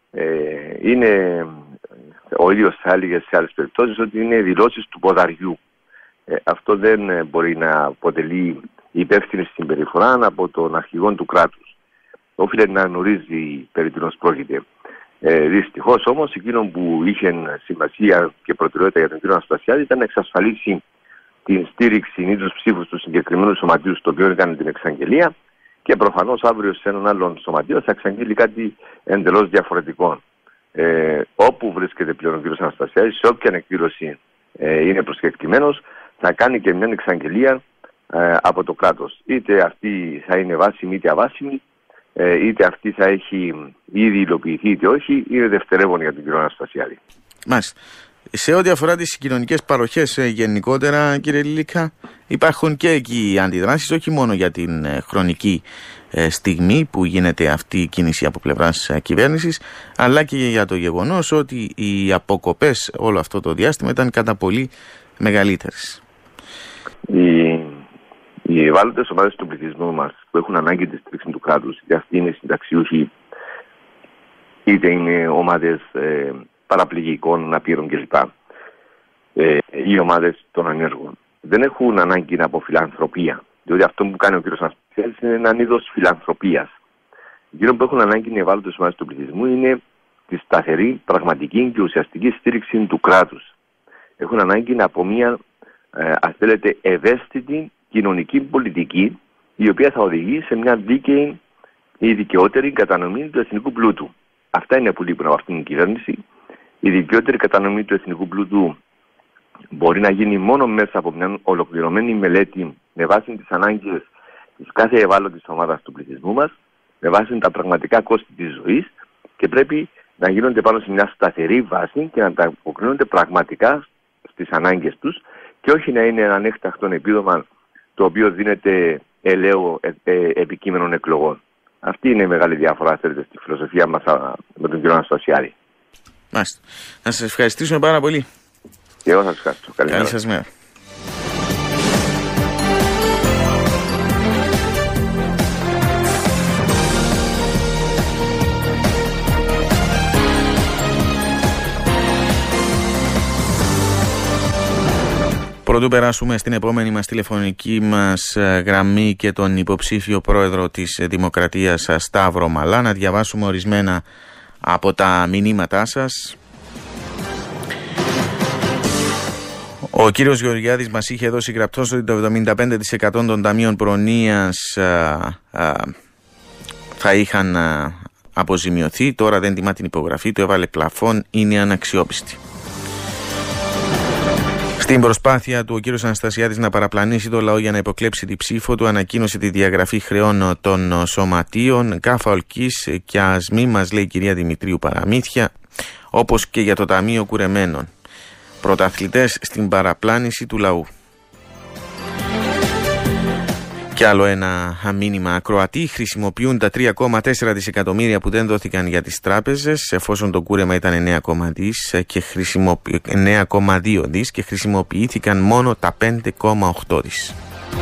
Ο ίδιος θα έλεγε σε άλλες περιπτώσεις ότι είναι δηλώσεις του ποδαριού. Αυτό δεν μπορεί να αποτελεί υπεύθυνη συμπεριφορά από τον αρχηγό του κράτους. Όφιλε να γνωρίζει περί τίνος πρόκειται. Δυστυχώς όμως εκείνο που είχε σημασία και προτεραιότητα για τον κ. Αναστασιάδη ήταν να εξασφαλίσει την στήριξη ή τους ψήφους του συγκεκριμένου σωματείου στο οποίο έκανε την εξαγγελία, και προφανώς αύριο σε έναν άλλον σωματείο θα εξαγγείλει κάτι εντελώς διαφορετικό. Όπου βρίσκεται πλέον ο κ. Αναστασιάδης, σε όποια εκδήλωση είναι προσκεκτημένος, θα κάνει και μια εξαγγελία από το κράτος. Είτε αυτή θα είναι βάσιμη είτε αβάσιμη, είτε αυτή θα έχει ήδη υλοποιηθεί είτε όχι, είναι δευτερεύον για τον κ. Αναστασιάδη. Μάλιστα. Σε ό,τι αφορά τις κοινωνικές παροχές γενικότερα, κύριε Λίλικα, υπάρχουν και εκεί αντιδράσεις, όχι μόνο για την χρονική στιγμή που γίνεται αυτή η κίνηση από πλευράς κυβέρνησης, αλλά και για το γεγονός ότι οι αποκοπές όλο αυτό το διάστημα ήταν κατά πολύ μεγαλύτερες. Οι ευάλωτες ομάδες του πληθυσμού μας που έχουν ανάγκη τη στήριξη του κράτους, είτε αυτοί είναι συνταξιούχοι, είτε είναι ομάδες παραπληγικών, απείρων κλπ. Οι ομάδες των ανέργων δεν έχουν ανάγκη από φιλανθρωπία. Διότι αυτό που κάνει ο κ. Αναστασιάδης είναι ένα είδος φιλανθρωπίας. Εκείνο που έχουν ανάγκη οι ευάλωτες ομάδες του πληθυσμού είναι τη σταθερή, πραγματική και ουσιαστική στήριξη του κράτους. Έχουν ανάγκη από μια, αν θέλετε, ευαίσθητη κοινωνική πολιτική, η οποία θα οδηγεί σε μια δίκαιη ή δικαιότερη κατανομή του εθνικού πλούτου. Αυτά είναι που λείπουν από αυτήν την κυβέρνηση. Η δικαιότερη κατανομή του εθνικού πλούτου μπορεί να γίνει μόνο μέσα από μια ολοκληρωμένη μελέτη με βάση τις ανάγκες της κάθε ευάλωτης ομάδας του πληθυσμού μας, με βάση τα πραγματικά κόστη της ζωής, και πρέπει να γίνονται πάνω σε μια σταθερή βάση και να ανταποκρίνονται πραγματικά στις ανάγκες τους, και όχι να είναι ένα ανέκτακτο επίδομα το οποίο δίνεται ελαίο επικείμενων εκλογών. Αυτή είναι η μεγάλη διαφορά, θέλετε, στη φιλοσοφία μας με τον κ. Αναστασιάδη. Μάλιστα. Να σας ευχαριστήσουμε πάρα πολύ. Και εγώ σας ευχαριστώ. Καλή σας μέρα. Πρωτού περάσουμε στην επόμενη μας τηλεφωνική μας γραμμή και τον υποψήφιο πρόεδρο της Δημοκρατίας Σταύρο Μαλά, να διαβάσουμε ορισμένα από τα μηνύματά σας. Ο κύριος Γεωργιάδης μας είχε δώσει γραπτός ότι το 75% των ταμείων προνοίας θα είχαν αποζημιωθεί. Τώρα δεν τιμά την υπογραφή, το έβαλε πλαφόν, είναι αναξιόπιστη. Στην προσπάθεια του ο κύριος Αναστασιάδης να παραπλανήσει το λαό για να υποκλέψει τη ψήφο του, ανακοίνωσε τη διαγραφή χρεών των σωματείων. Κάφα ολκής και ας μη μας λέει η κυρία Δημητρίου παραμύθια, όπως και για το Ταμείο Κουρεμένων. Πρωταθλητές στην παραπλάνηση του λαού. Και άλλο ένα μήνυμα. Ακροατοί χρησιμοποιούν τα 3,4 δισεκατομμύρια που δεν δόθηκαν για τις τράπεζες, εφόσον το κούρεμα ήταν 9,2 δις και χρησιμοποιήθηκαν μόνο τα 5,8 δις.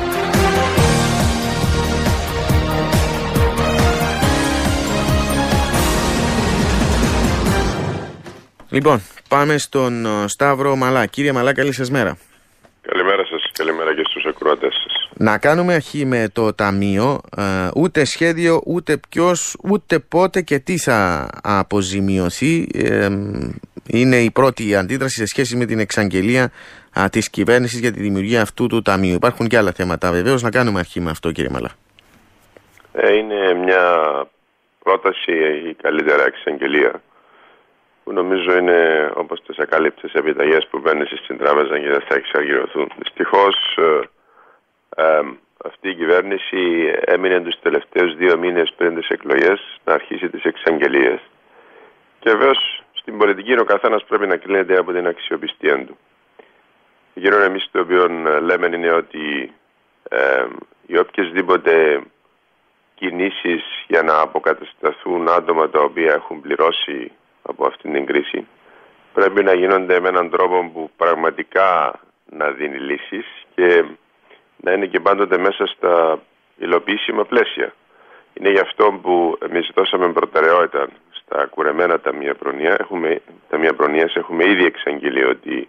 Λοιπόν, πάμε στον Σταύρο Μαλά. Κύριε Μαλά, καλή σας μέρα. Καλημέρα σας, καλημέρα και στους ακροατές σας. Να κάνουμε αρχή με το Ταμείο. Ούτε σχέδιο, ούτε ποιος, ούτε πότε και τι θα αποζημιωθεί. Είναι η πρώτη αντίδραση σε σχέση με την εξαγγελία της κυβέρνησης για τη δημιουργία αυτού του Ταμείου. Υπάρχουν και άλλα θέματα βεβαίως. Να κάνουμε αρχή με αυτό, κύριε Μαλά. Είναι μια πρόταση ή καλύτερα εξαγγελία που νομίζω είναι όπως τις ακάλυπτες επιταγές που παίρνεις στην τράπεζα και δεν θα εξαργυρωθούν. Δυστυχώς αυτή η κυβέρνηση έμεινε τους τελευταίους 2 μήνες πριν τις εκλογές να αρχίσει τις εξαγγελίες. Και βεβαίως στην πολιτική ο καθένας πρέπει να κρίνεται από την αξιοπιστία του. Γύρω εμείς το οποίο λέμε είναι ότι οι οποιασδήποτε κινήσεις για να αποκατασταθούν άτομα τα οποία έχουν πληρώσει από αυτήν την κρίση πρέπει να γίνονται με έναν τρόπο που πραγματικά να δίνει λύσεις και να είναι και πάντοτε μέσα στα υλοποιήσιμα πλαίσια. Είναι γι' αυτό που εμείς δώσαμε προτεραιότητα στα κουρεμένα ταμεία προνοίας. Έχουμε ήδη εξαγγείλει ότι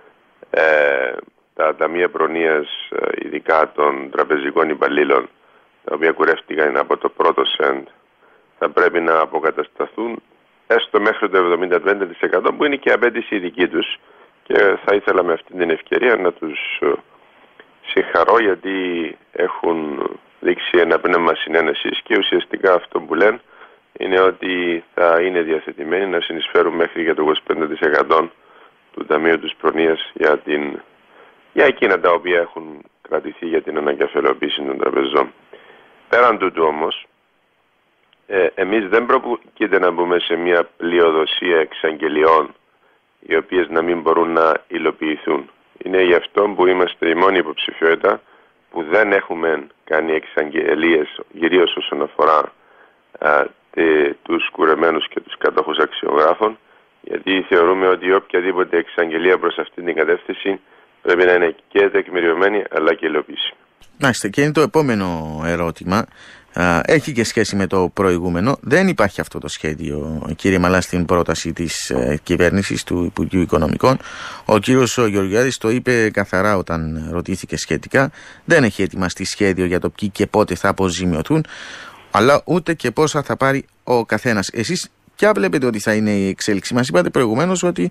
τα ταμεία προνοίας, ειδικά των τραπεζικών υπαλλήλων, τα οποία κουρεύτηκαν από το πρώτο σεντ, θα πρέπει να αποκατασταθούν έστω μέχρι το 75% που είναι και απέτηση δική τους, και θα ήθελα με αυτή την ευκαιρία να τους συγχαρώ γιατί έχουν δείξει ένα πνεύμα συνένεσης και ουσιαστικά αυτό που λένε είναι ότι θα είναι διαθετημένοι να συνεισφέρουν μέχρι και το 25% του Ταμείου της Προνοίας για εκείνα τα οποία έχουν κρατηθεί για την ανακεφαλαιοποίηση των τραπεζών. Πέραν τούτου όμως, εμείς δεν πρόκειται να μπούμε σε μια πλειοδοσία εξαγγελιών οι οποίες να μην μπορούν να υλοποιηθούν. Είναι γι' αυτό που είμαστε η μόνη υποψηφιότητα που δεν έχουμε κάνει εξαγγελίες, κυρίως όσον αφορά τους κουρεμένους και τους κατόχους αξιογράφων, γιατί θεωρούμε ότι οποιαδήποτε εξαγγελία προς αυτήν την κατεύθυνση πρέπει να είναι και τεκμηριωμένη αλλά και υλοποιήσιμη. Μάλιστα, και είναι το επόμενο ερώτημα. Έχει και σχέση με το προηγούμενο. Δεν υπάρχει αυτό το σχέδιο, κύριε Μαλά, στην πρόταση της κυβέρνησης του Υπουργείου Οικονομικών. Ο κύριος Γεωργιάδης το είπε καθαρά όταν ρωτήθηκε σχετικά. Δεν έχει ετοιμαστεί σχέδιο για το ποιοι και πότε θα αποζημιωθούν, αλλά ούτε και πόσα θα πάρει ο καθένας. Εσείς ποια βλέπετε ότι θα είναι η εξέλιξη? Μας είπατε προηγουμένως ότι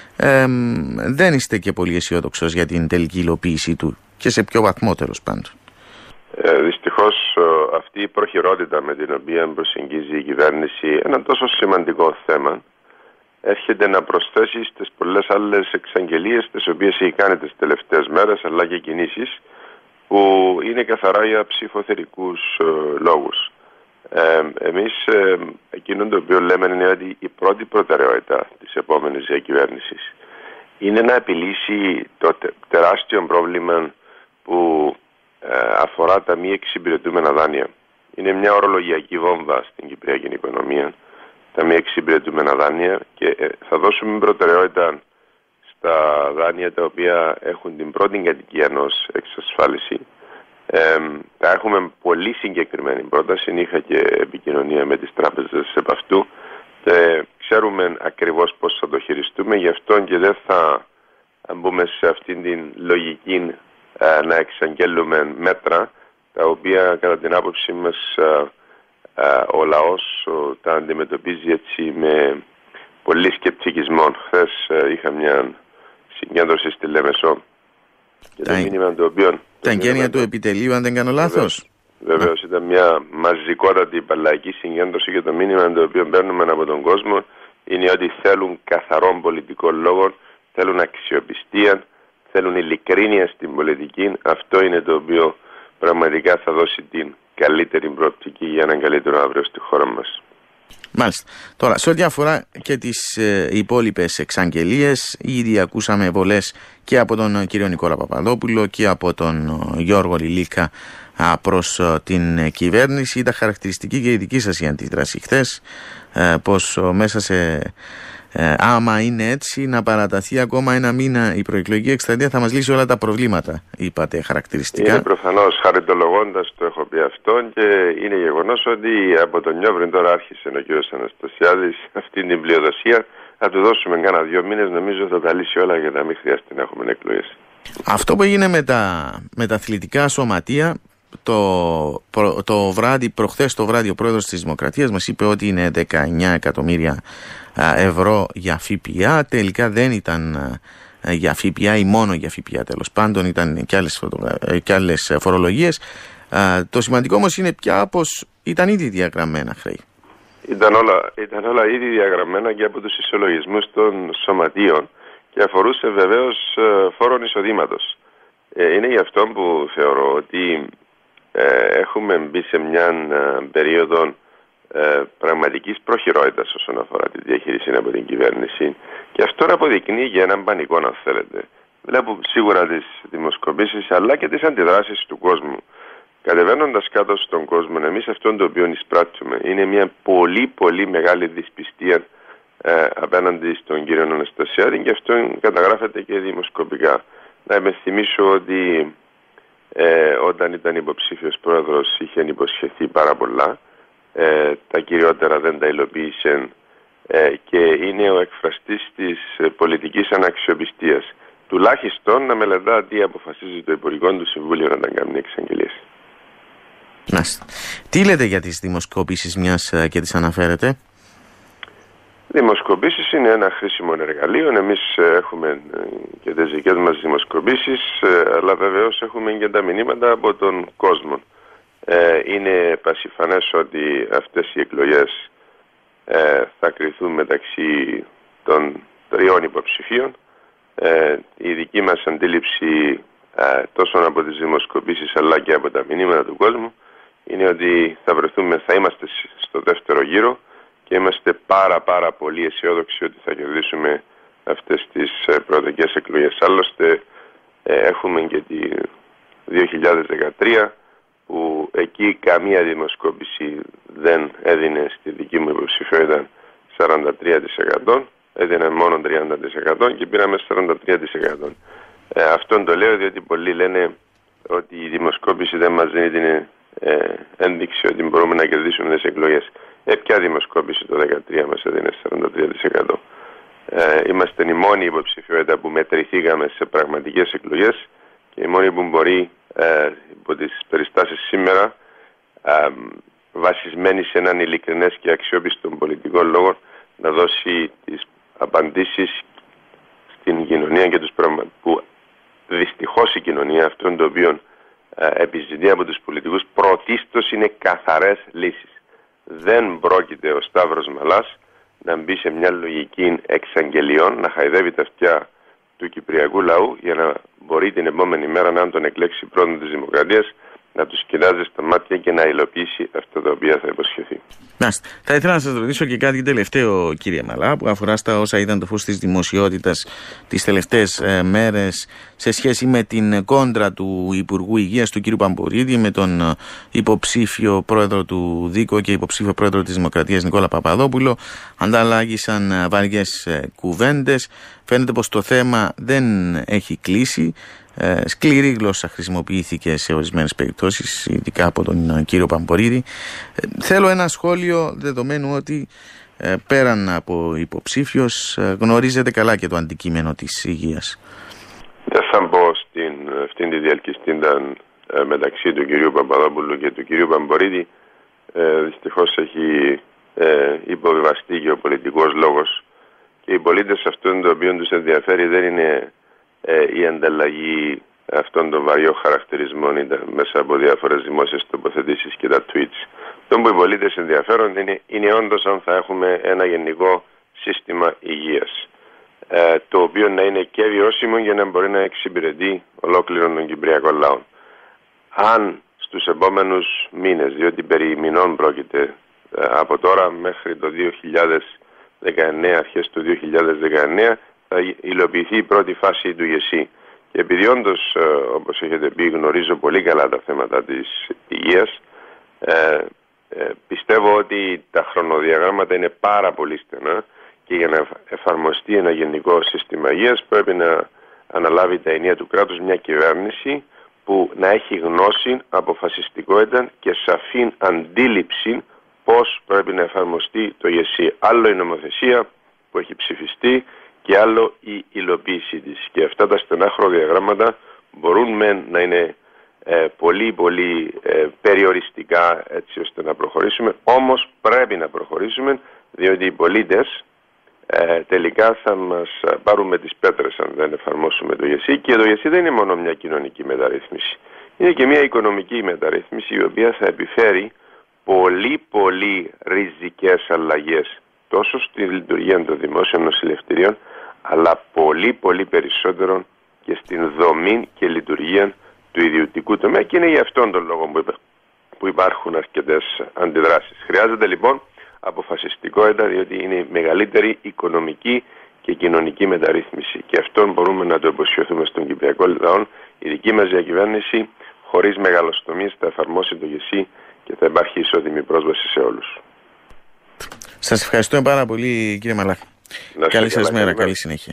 δεν είστε και πολύ αισιόδοξος για την τελική υλοποίησή του, και σε ποιο βαθμό τέλος πάντων? Δυστυχώς αυτή η προχειρότητα με την οποία προσεγγίζει η κυβέρνηση ένα τόσο σημαντικό θέμα έρχεται να προσθέσει στις πολλές άλλες εξαγγελίες τις οποίες έχει κάνει τις τελευταίες μέρες, αλλά και κινήσεις που είναι καθαρά για ψηφοθερικούς λόγους. Εμείς εκείνο το οποίο λέμε είναι ότι η πρώτη προτεραιότητα της επόμενης κυβέρνησης είναι να επιλύσει το τεράστιο πρόβλημα που αφορά τα μη εξυπηρετούμενα δάνεια. Είναι μια ορολογιακή βόμβα στην κυπριακή οικονομία, στα μη εξυπηρετούμενα δάνεια και θα δώσουμε προτεραιότητα στα δάνεια τα οποία έχουν την πρώτη κατοικία ως εξασφάλιση. Θα έχουμε πολύ συγκεκριμένη πρόταση. Είχα και επικοινωνία με τις τράπεζες επ' αυτού. Ξέρουμε ακριβώς πώς θα το χειριστούμε, γι' αυτό και δεν θα μπούμε σε αυτήν την λογική να εξαγγέλουμε μέτρα τα οποία κατά την άποψή μας ο λαός τα αντιμετωπίζει έτσι με πολύ σκεπτικισμό. Χθες είχα μια συγκέντρωση στη Λέμεσο και το μήνυμα το οποίο... Τα εγγένεια του επιτελείου, αν δεν κάνω λάθος. Βεβαίως ήταν μια μαζικότατη παλαϊκή συγκέντρωση και το μήνυμα το οποίο παίρνουμε από τον κόσμο είναι ότι θέλουν καθαρών πολιτικών λόγων, θέλουν αξιοπιστία, θέλουν ειλικρίνεια στην πολιτική. Αυτό είναι το οποίο πραγματικά θα δώσει την καλύτερη προοπτική για έναν καλύτερο αύριο στη χώρα μας. Μάλιστα. Τώρα, σε ό,τι αφορά και τις υπόλοιπες εξαγγελίες, ήδη ακούσαμε βολές και από τον κύριο Νικόλα Παπαδόπουλο και από τον Γιώργο Λιλίκα προς την κυβέρνηση. Ήταν χαρακτηριστική και η δική σας η αντίδραση χθες, πως μέσα σε... άμα είναι έτσι, να παραταθεί ακόμα ένα μήνα η προεκλογική εκστρατεία θα μας λύσει όλα τα προβλήματα, είπατε χαρακτηριστικά. Είναι προφανώς χαριτολογώντας το έχω πει αυτό και είναι γεγονός ότι από τον Νιόβριν τώρα άρχισε ο κ. Αναστασιάδης αυτή την πλειοδοσία. Θα του δώσουμε κάνα 2 μήνες, νομίζω θα τα λύσει όλα για να μην χρειάζεται να έχουμε εκλογές. Αυτό που έγινε με τα αθλητικά σωματεία το βράδυ, προχθές το βράδυ, ο πρόεδρος της Δημοκρατίας μας είπε ότι είναι 19 εκατομμύρια ευρώ για ΦΠΑ. Τελικά δεν ήταν για ΦΠΑ ή μόνο για ΦΠΑ, τέλος πάντων ήταν και άλλες φορολογίες. Το σημαντικό όμως είναι πια πως ήταν ήδη διαγραμμένα χρέη. Ήταν όλα ήδη διαγραμμένα και από τους ισολογισμούς των σωματείων και αφορούσε βεβαίως φόρων εισοδήματος. Είναι γι' αυτό που θεωρώ ότι έχουμε μπει σε μια περίοδο πραγματικής προχειρότητας όσον αφορά τη διαχείριση από την κυβέρνηση και αυτό αποδεικνύει για έναν πανικό, αν θέλετε. Βλέπω σίγουρα τις δημοσκοπήσεις αλλά και τις αντιδράσεις του κόσμου. Κατεβαίνοντας κάτω στον κόσμο, εμείς αυτό το οποίο εισπράττουμε είναι μια πολύ πολύ μεγάλη δυσπιστία απέναντι στον κύριο Αναστασιάδη και αυτό καταγράφεται και δημοσκοπικά. Να υπενθυμίσω ότι όταν ήταν υποψήφιος πρόεδρος είχε υποσχεθεί πάρα πολλά, τα κυριότερα δεν τα υλοποίησε και είναι ο εκφραστής της πολιτικής αναξιοπιστίας. Τουλάχιστον να μελετά τι αποφασίζει το Υπουργικό του Συμβούλιο να τα κάνει εξαγγελίες. Τι λέτε για τις δημοσκοπήσεις, μιας και τις αναφέρετε? Δημοσκοπήσεις είναι ένα χρήσιμο εργαλείο. Εμείς έχουμε και τις δικές μας δημοσκοπήσεις, αλλά βεβαίως έχουμε και τα μηνύματα από τον κόσμο. Είναι πασιφανές ότι αυτές οι εκλογές θα κριθούν μεταξύ των 3 υποψηφίων. Η δική μας αντίληψη τόσο από τις δημοσκοπήσεις αλλά και από τα μηνύματα του κόσμου είναι ότι θα είμαστε στο δεύτερο γύρο και είμαστε πάρα πολύ αισιόδοξοι ότι θα κερδίσουμε αυτές τις προεδρικές εκλογές. Άλλωστε έχουμε και τη 2013 που εκεί καμία δημοσκόπηση δεν έδινε στη δική μου υποψηφιότητα 43%, έδινε μόνο 30% και πήραμε 43%. Αυτό το λέω διότι πολλοί λένε ότι η δημοσκόπηση δεν μας δίνει την ένδειξη ότι μπορούμε να κερδίσουμε τις εκλογές. Ποια δημοσκόπηση το 2013 μας έδινε 43%. Είμαστε η μόνη υποψηφιότητα που μετρηθήκαμε σε πραγματικές εκλογές και η μόνη που μπορεί υπό τις περιστάσεις σήμερα βασισμένη σε έναν ειλικρινές και αξιόπιστο πολιτικό λόγο να δώσει τις απαντήσεις στην κοινωνία και τους που δυστυχώς η κοινωνία αυτών των οποίων επιζητεί από τους πολιτικούς πρωτίστως είναι καθαρές λύσεις. Δεν πρόκειται ο Σταύρος Μαλάς να μπει σε μια λογική εξαγγελιών, να χαϊδεύει τα αυτιά του κυπριακού λαού για να μπορεί την επόμενη μέρα να τον εκλέξει πρόεδρο της Δημοκρατίας να τους κοιτάζει στα μάτια και να υλοποιήσει αυτά τα οποία θα υποσχεθεί. Θα ήθελα να σας ρωτήσω και κάτι τελευταίο, κύριε Μαλά, που αφορά στα όσα ήταν το φως της δημοσιότητας τις τελευταίες μέρες σε σχέση με την κόντρα του Υπουργού Υγείας, του κ. Παμπορίδη, με τον υποψήφιο πρόεδρο του ΔΥΚΟ και υποψήφιο πρόεδρο της Δημοκρατίας Νικόλα Παπαδόπουλο. Ανταλλάγησαν βαριές κουβέντες. Φαίνεται πως το θέμα δεν έχει κλείσει. Σκληρή γλώσσα χρησιμοποιήθηκε σε ορισμένες περιπτώσεις, ειδικά από τον κύριο Παμπορίδη. Θέλω ένα σχόλιο, δεδομένου ότι πέραν από υποψήφιος γνωρίζετε καλά και το αντικείμενο της υγείας. Δεν θα μπω στην αυτήν τη διαλκυστίντα μεταξύ του κυρίου Παπαδόπουλου και του κυρίου Παμπορίδη. Δυστυχώς έχει υποβιβαστεί και ο πολιτικός λόγος, και οι πολίτες αυτών το οποίο τους ενδιαφέρει δεν είναι η ανταλλαγή αυτών των βαριών χαρακτηρισμών μέσα από διάφορες δημόσιες τοποθετήσεις και τα tweets. Το που οι πολίτες ενδιαφέρονται είναι όντως αν θα έχουμε ένα γενικό σύστημα υγείας, το οποίο να είναι και βιώσιμο για να μπορεί να εξυπηρετεί ολόκληρον τον κυπριακό λαό. Αν στους επόμενους μήνες, διότι περί μηνών πρόκειται από τώρα μέχρι το 2019, αρχές του 2019, θα υλοποιηθεί η πρώτη φάση του ΓΕΣΥ. Και επειδή όντως, όπως έχετε πει, γνωρίζω πολύ καλά τα θέματα της υγείας, πιστεύω ότι τα χρονοδιαγράμματα είναι πάρα πολύ στενά και για να εφαρμοστεί ένα γενικό σύστημα υγείας πρέπει να αναλάβει τα ενία του κράτους μια κυβέρνηση που να έχει γνώση, αποφασιστικότητα και σαφή αντίληψη πώς πρέπει να εφαρμοστεί το ΓΕΣΥ. Άλλο η νομοθεσία που έχει ψηφιστεί και άλλο η υλοποίησή της. Και αυτά τα στενά χρονοδιαγράμματα μπορούν να είναι πολύ περιοριστικά έτσι ώστε να προχωρήσουμε, όμως πρέπει να προχωρήσουμε, διότι οι πολίτες τελικά θα μας πάρουν με τις πέτρες αν δεν εφαρμόσουμε το ΓΕΣΥ. Και το ΓΕΣΥ δεν είναι μόνο μια κοινωνική μεταρρύθμιση, είναι και μια οικονομική μεταρρύθμιση η οποία θα επιφέρει πολύ ριζικές αλλαγές τόσο στη λειτουργία των δημόσιων νοσηλευτηρίων, αλλά πολύ περισσότερο και στην δομή και λειτουργία του ιδιωτικού τομέα, και είναι για αυτόν τον λόγο που υπάρχουν αρκετές αντιδράσεις. Χρειάζεται λοιπόν αποφασιστικότητα, διότι είναι η μεγαλύτερη οικονομική και κοινωνική μεταρρύθμιση, και αυτόν μπορούμε να το υποσχεθούμε στον κυπριακό λαό. Η δική μας διακυβέρνηση χωρίς μεγαλοστομίες θα εφαρμόσει το ΓΕΣΥ και θα υπάρχει ισότιμη πρόσβαση σε όλους. Σας ευχαριστώ πάρα πολύ, κύριε Μαλά. Καλή σας μέρα, καλή συνέχεια.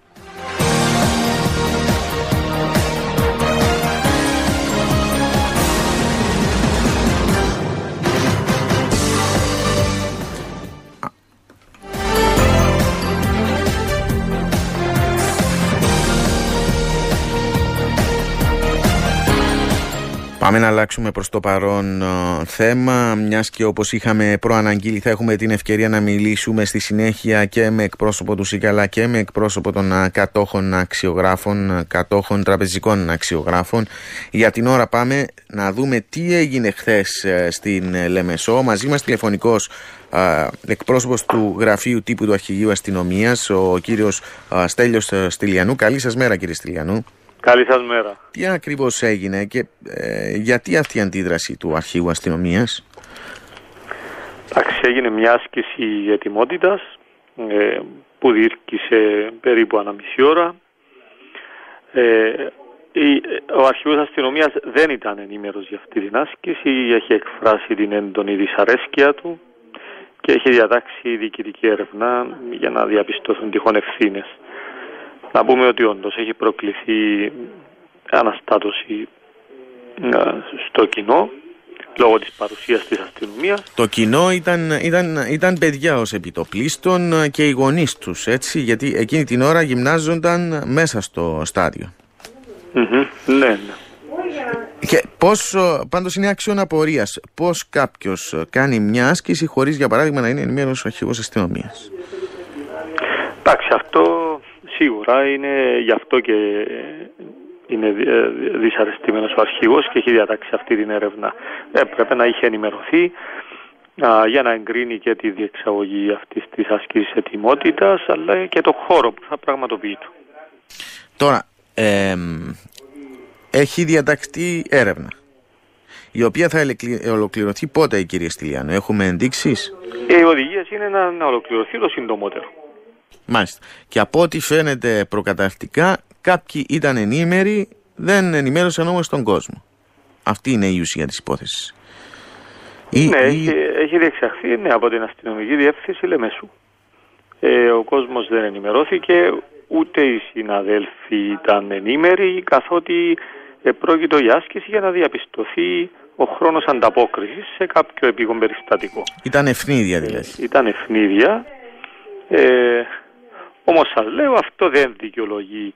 Πάμε να αλλάξουμε προς το παρόν θέμα, μιας και όπως είχαμε προαναγγείλει θα έχουμε την ευκαιρία να μιλήσουμε στη συνέχεια και με εκπρόσωπο του ΣΥΚΑΛΑ και με εκπρόσωπο των κατόχων αξιογράφων, κατόχων τραπεζικών αξιογράφων. Για την ώρα πάμε να δούμε τι έγινε χθες στην Λεμεσό. Μαζί μας τηλεφωνικός εκπρόσωπος του Γραφείου Τύπου του Αρχηγείου Αστυνομίας, ο κύριος Στέλιος Στυλιανού. Καλή σας μέρα, κύριε Στυλιανού. Καλή σας μέρα. Τι ακριβώς έγινε και γιατί αυτή η αντίδραση του Αρχείου Αστυνομίας? Εντάξει, έγινε μια άσκηση ετοιμότητας που διήρκησε περίπου 1,5 ώρα. Ο Αρχηγός Αστυνομίας δεν ήταν ενήμερος για αυτή την άσκηση, έχει εκφράσει την έντονη δυσαρέσκεια του και έχει διατάξει διοικητική έρευνα για να διαπιστωθούν τυχόν ευθύνες. Να πούμε ότι όντως έχει προκληθεί αναστάτωση στο κοινό λόγω της παρουσίας της αστυνομίας. Το κοινό ήταν παιδιά ως επιτοπλίστων και οι γονείς τους, έτσι, γιατί εκείνη την ώρα γυμνάζονταν μέσα στο στάδιο. Ναι. Και πώς, πάντως είναι άξιον απορίας, πώς κάποιος κάνει μια άσκηση χωρίς για παράδειγμα να είναι ενημέρος ο αρχηγός αστυνομίας? Εντάξει, αυτό σίγουρα είναι γι' αυτό και είναι δυσαρεστημένος ο αρχηγός και έχει διατάξει αυτή την έρευνα. Έπρεπε να είχε ενημερωθεί για να εγκρίνει και τη διεξαγωγή αυτής της άσκησης ετοιμότητας, αλλά και το χώρο που θα πραγματοποιεί του. Τώρα, έχει διαταξτεί έρευνα. η οποία θα ολοκληρωθεί πότε, κύριε Στυλιάνο? Έχουμε ενδείξεις? Οι οδηγίες είναι να ολοκληρωθεί το συντομότερο. Μάλιστα. Και από ό,τι φαίνεται προκαταρκτικά, κάποιοι ήταν ενήμεροι, δεν ενημέρωσαν όμως τον κόσμο. Αυτή είναι η ουσία της υπόθεσης. Έχει διεξαχθεί από την αστυνομική διεύθυνση Λεμεσού. Ο κόσμος δεν ενημερώθηκε, ούτε οι συναδέλφοι ήταν ενήμεροι, καθότι πρόκειτο για άσκηση για να διαπιστωθεί ο χρόνος ανταπόκρισης σε κάποιο επίγον περιστατικό. Ήταν ευνίδια δηλαδή. Ήταν ευνίδια. Όμως σας λέω, αυτό δεν δικαιολογεί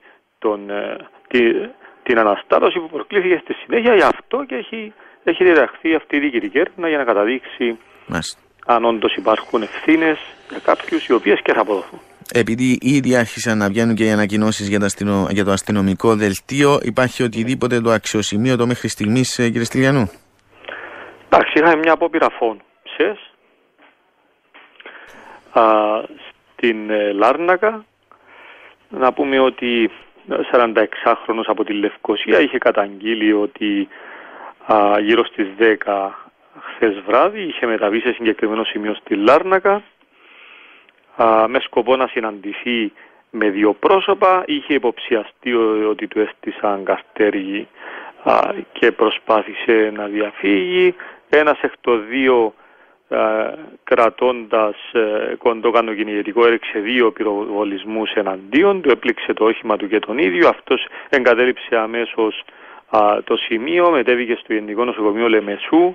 την αναστάτωση που προκλήθηκε στη συνέχεια. Γι' αυτό και έχει διδαχθεί αυτή η διοικητική έρευνα για να καταδείξει αν όντως υπάρχουν ευθύνες για κάποιους, οι οποίες και θα αποδοθούν. Επειδή ήδη άρχισαν να βγαίνουν και οι ανακοινώσεις για το αστυνομικό δελτίο, υπάρχει οτιδήποτε το αξιοσημείωτο μέχρι στιγμής, κύριε Στυλιανού? Εντάξει, είχαμε μια απόπειρα φόνου στην Λάρνακα. Να πούμε ότι 46χρονος από τη Λευκοσία είχε καταγγείλει ότι γύρω στις 10 χθες βράδυ είχε μεταβεί σε συγκεκριμένο σημείο στη Λάρνακα με σκοπό να συναντηθεί με δύο πρόσωπα. Είχε υποψιαστεί ότι του έστησαν καστέργη και προσπάθησε να διαφύγει. Ένας εκ των δύο, κρατώντας κοντό κανοκυνηγετικό, έριξε 2 πυροβολισμούς εναντίον του, έπληξε το όχημα του και τον ίδιο. Αυτός εγκατέλειψε αμέσως το σημείο, μετέβηκε στο Γενικό Νοσοκομείο Λεμεσού,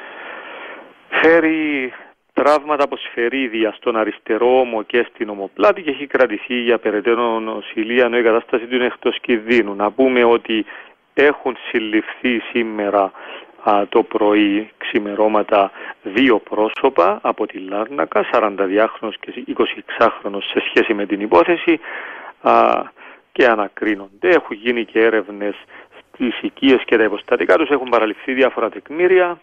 φέρει τραύματα από σφαιρίδια στον αριστερό ώμο και στην ομοπλάτη και έχει κρατηθεί για περαιτέρω νοσηλεία, ενώ η κατάσταση του είναι εκτός κινδύνου. Να πούμε ότι έχουν συλληφθεί σήμερα το πρωί ξημερώματα 2 πρόσωπα από τη Λάρνακα, 42χρονος και 26χρονος, σε σχέση με την υπόθεση, και ανακρίνονται. Έχουν γίνει και έρευνες στις οικίες και τα υποστατικά τους, έχουν παραληφθεί διάφορα τεκμήρια.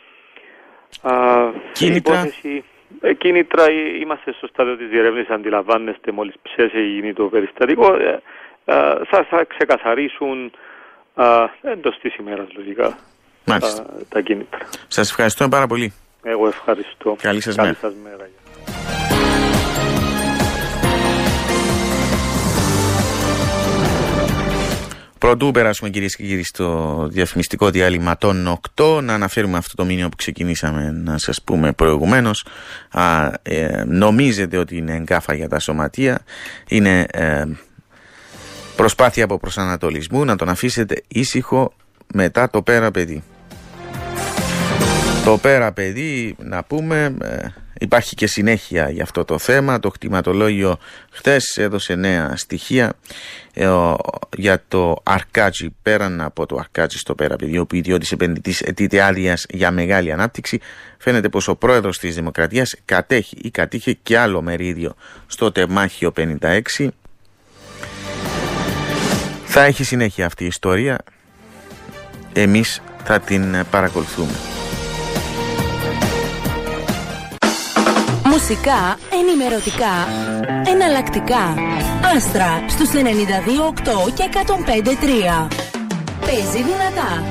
Κίνητρα, είμαστε στο στάδιο της διερεύνησης, αντιλαμβάνεστε, μόλις γίνει το περιστατικό, θα ξεκαθαρίσουν εντός της ημέρας λογικά τα κίνητρα. Σας ευχαριστώ πάρα πολύ. Εγώ ευχαριστώ. Καλή σας μέρα. Πρωτού περάσουμε, κυρίες και κύριοι, στο διαφημιστικό διάλειμμα των 8, να αναφέρουμε αυτό το μήνυμα που ξεκινήσαμε να σας πούμε προηγουμένως. Νομίζετε ότι είναι εγκάφα για τα σωματεία, είναι προσπάθεια από προσανατολισμού, να τον αφήσετε ήσυχο μετά το πέρα παιδί. Το πέρα παιδί, να πούμε, υπάρχει και συνέχεια για αυτό το θέμα. Το κτηματολόγιο χθες έδωσε νέα στοιχεία για το Αρκάτζι. Πέραν από το Αρκάτζι στο πέρα παιδί, όπου ιδιώτης επενδυτής αιτείται άδειας για μεγάλη ανάπτυξη, φαίνεται πως ο πρόεδρος της Δημοκρατίας κατέχει ή κατήχε και άλλο μερίδιο στο τεμάχιο 56. Θα έχει συνέχεια αυτή η ιστορία. Εμείς θα την παρακολουθούμε. Μουσικά, ενημερωτικά, εναλλακτικά. Άστρα στους 92,8 και 105,3. Παίζει δυνατά.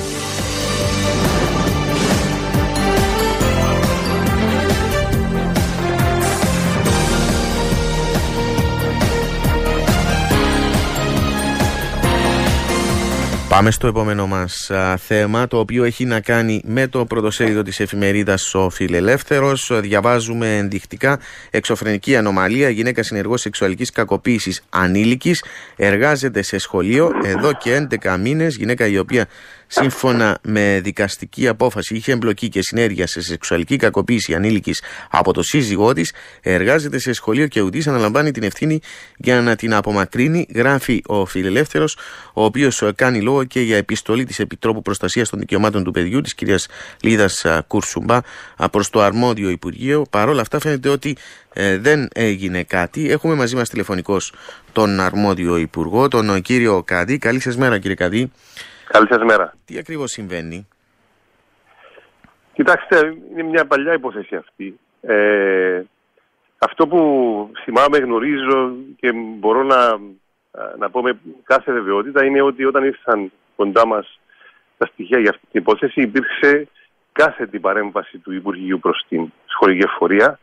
Πάμε στο επόμενο μας θέμα, το οποίο έχει να κάνει με το πρωτοσέλιδο της εφημερίδας Ο Φιλελεύθερος. Διαβάζουμε ενδεικτικά: εξωφρενική ανομαλία, γυναίκα συνεργός σεξουαλικής κακοποίησης ανήλικης, εργάζεται σε σχολείο εδώ και 11 μήνες. Γυναίκα η οποία σύμφωνα με δικαστική απόφαση είχε εμπλοκή και συνέργεια σε σεξουαλική κακοποίηση ανήλικης από το σύζυγό της, εργάζεται σε σχολείο και ουδής αναλαμβάνει την ευθύνη για να την απομακρύνει, γράφει ο Φιλελεύθερος, ο οποίος κάνει λόγο και για επιστολή της Επιτρόπου Προστασίας των Δικαιωμάτων του Παιδιού, της κυρίας Λίδας Κουρσουμπά, προς το αρμόδιο Υπουργείο. Παρ' όλα αυτά φαίνεται ότι δεν έγινε κάτι. Έχουμε μαζί μας τηλεφωνικώς τον αρμόδιο Υπουργό, τον κύριο Καντή. Καλή σας μέρα, κύριε Καντή. Καλή σας μέρα. Τι ακριβώς συμβαίνει? Κοιτάξτε, είναι μια παλιά υπόθεση αυτή. Αυτό που θυμάμαι, γνωρίζω και μπορώ να πω με κάθε βεβαιότητα είναι ότι όταν ήρθαν κοντά μας τα στοιχεία για αυτή την υπόθεση, υπήρξε κάθετη παρέμβαση του Υπουργείου προς την σχολική εφορία,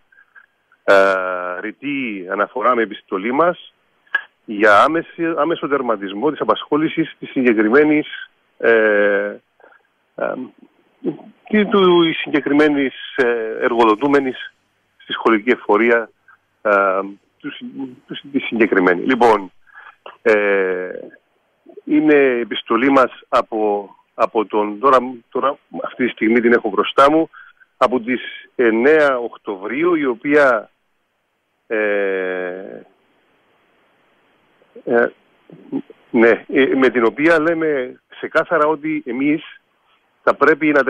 ρητή αναφορά με επιστολή μας για άμεσο τερματισμό της απασχόλησης της συγκεκριμένης εργοδοτούμενης στη σχολική εφορία τη συγκεκριμένη. Λοιπόν, είναι επιστολή μας από τον, τώρα αυτή τη στιγμή την έχω μπροστά μου, από τις 9 Οκτωβρίου, η οποία με την οποία λέμε ξεκάθαρα ότι εμείς θα πρέπει να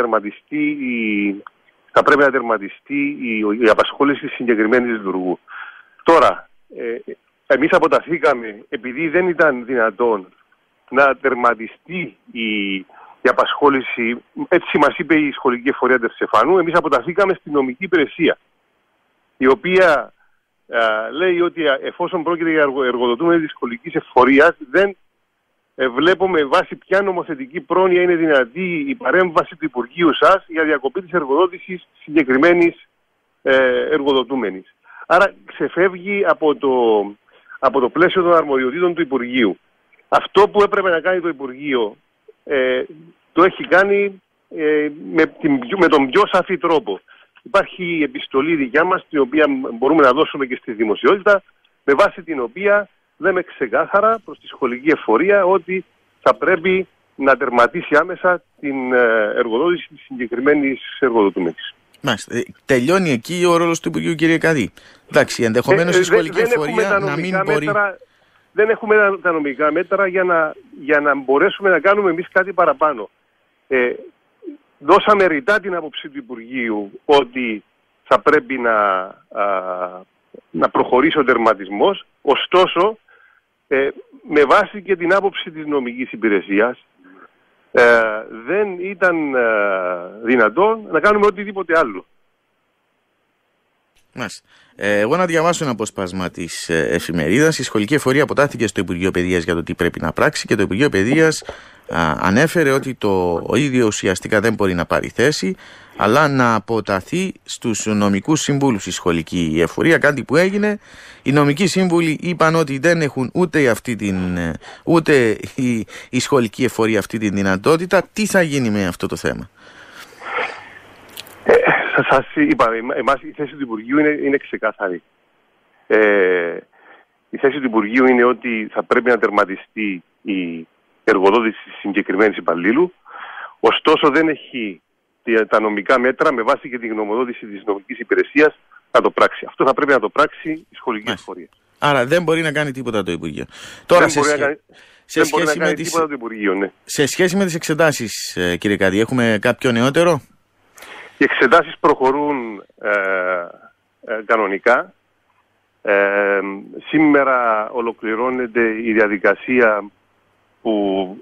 τερματιστεί η απασχόληση της συγκεκριμένης λειτουργού. Τώρα, εμείς αποταθήκαμε, επειδή δεν ήταν δυνατόν να τερματιστεί η απασχόληση, έτσι μας είπε η σχολική εφορία Τερσεφανού, εμείς αποταθήκαμε στην νομική υπηρεσία, η οποία λέει ότι εφόσον πρόκειται για εργοδοτούμενη της σχολικής εφορίας, δεν βλέπουμε βάσει ποια νομοθετική πρόνοια είναι δυνατή η παρέμβαση του Υπουργείου σας για διακοπή της εργοδότησης συγκεκριμένης εργοδοτούμενης. Άρα ξεφεύγει από το πλαίσιο των αρμοδιοτήτων του Υπουργείου. Αυτό που έπρεπε να κάνει το Υπουργείο το έχει κάνει με τον πιο σαφή τρόπο. Υπάρχει επιστολή δικιά μας, την οποία μπορούμε να δώσουμε και στη δημοσιότητα, με βάση την οποία λέμε ξεκάθαρα προς τη σχολική εφορία ότι θα πρέπει να τερματίσει άμεσα την εργοδότηση της συγκεκριμένης εργοδοτούμενης. Μάλιστα. Τελειώνει εκεί ο ρόλος του Υπουργείου, κύριε Καδί. Εντάξει, ενδεχομένως η σχολική εφορία να μην μπορεί... Δεν έχουμε τα νομικά μέτρα για να μπορέσουμε να κάνουμε εμείς κάτι παραπάνω. Δώσαμε ρητά την άποψη του Υπουργείου ότι θα πρέπει να προχωρήσει ο τερματισμός, ωστόσο με βάση και την άποψη της νομικής υπηρεσίας δεν ήταν δυνατόν να κάνουμε οτιδήποτε άλλο. Μάλιστα. Εγώ να διαβάσω ένα απόσπασμα της εφημερίδας. Η σχολική εφορία αποτάθηκε στο Υπουργείο Παιδείας για το τι πρέπει να πράξει και το Υπουργείο Παιδείας ανέφερε ότι το ίδιο ουσιαστικά δεν μπορεί να πάρει θέση, αλλά να αποταθεί στους νομικούς συμβούλους η σχολική εφορία, κάτι που έγινε. Οι νομικοί σύμβουλοι είπαν ότι δεν έχουν ούτε η σχολική εφορία αυτή την δυνατότητα. Τι θα γίνει με αυτό το θέμα? Σας είπα, εμάς η θέση του Υπουργείου είναι ξεκάθαρη. Η θέση του Υπουργείου είναι ότι θα πρέπει να τερματιστεί η εργοδότηση της συγκεκριμένης υπαλλήλου, ωστόσο δεν έχει τα νομικά μέτρα με βάση και την γνωμοδότηση της νομικής υπηρεσίας να το πράξει. Αυτό θα πρέπει να το πράξει η σχολική εφορία. Άρα δεν μπορεί να κάνει τίποτα το Υπουργείο. Τώρα σε σχέση με τις εξετάσεις, κύριε Καδί, έχουμε κάποιο νεότερο? Οι εξετάσεις προχωρούν κανονικά. Σήμερα ολοκληρώνεται η διαδικασία που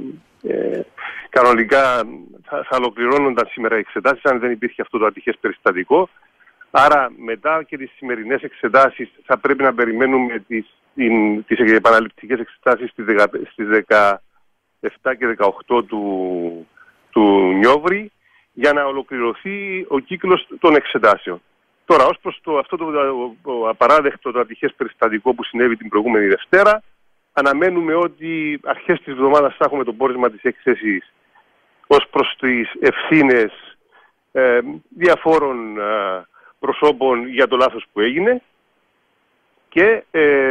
κανονικά θα ολοκληρώνονταν σήμερα οι εξετάσεις αν δεν υπήρχε αυτό το ατυχές περιστατικό. Άρα μετά και τις σημερινές εξετάσεις θα πρέπει να περιμένουμε τις επαναληπτικές εξετάσεις στις 17 και 18 του Νιόβρη, για να ολοκληρωθεί ο κύκλος των εξετάσεων. Τώρα, ως προς αυτό το απαράδεκτο, το ατυχές περιστατικό που συνέβη την προηγούμενη Δευτέρα, αναμένουμε ότι αρχές της εβδομάδας θα έχουμε το πόρισμα της έκθεσης ως προς τις ευθύνες διαφόρων προσώπων για το λάθος που έγινε και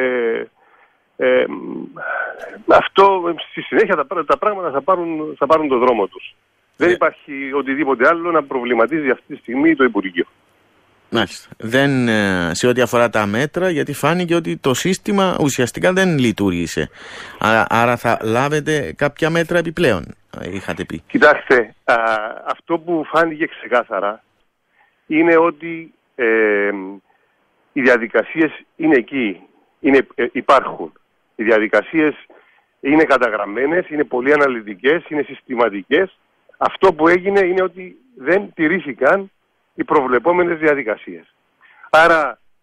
αυτό στη συνέχεια τα πράγματα θα πάρουν το δρόμο τους. Δεν υπάρχει οτιδήποτε άλλο να προβληματίζει αυτή τη στιγμή το Υπουργείο. Μάλιστα. Δεν, σε ό,τι αφορά τα μέτρα, γιατί φάνηκε ότι το σύστημα ουσιαστικά δεν λειτουργήσε. Άρα θα λάβετε κάποια μέτρα επιπλέον, είχατε πει. Κοιτάξτε, αυτό που φάνηκε ξεκάθαρα είναι ότι οι διαδικασίες είναι εκεί, υπάρχουν. Οι διαδικασίες είναι καταγραμμένες, είναι πολύ αναλυτικές, είναι συστηματικές. Αυτό που έγινε είναι ότι δεν τηρήθηκαν οι προβλεπόμενες διαδικασίες. Άρα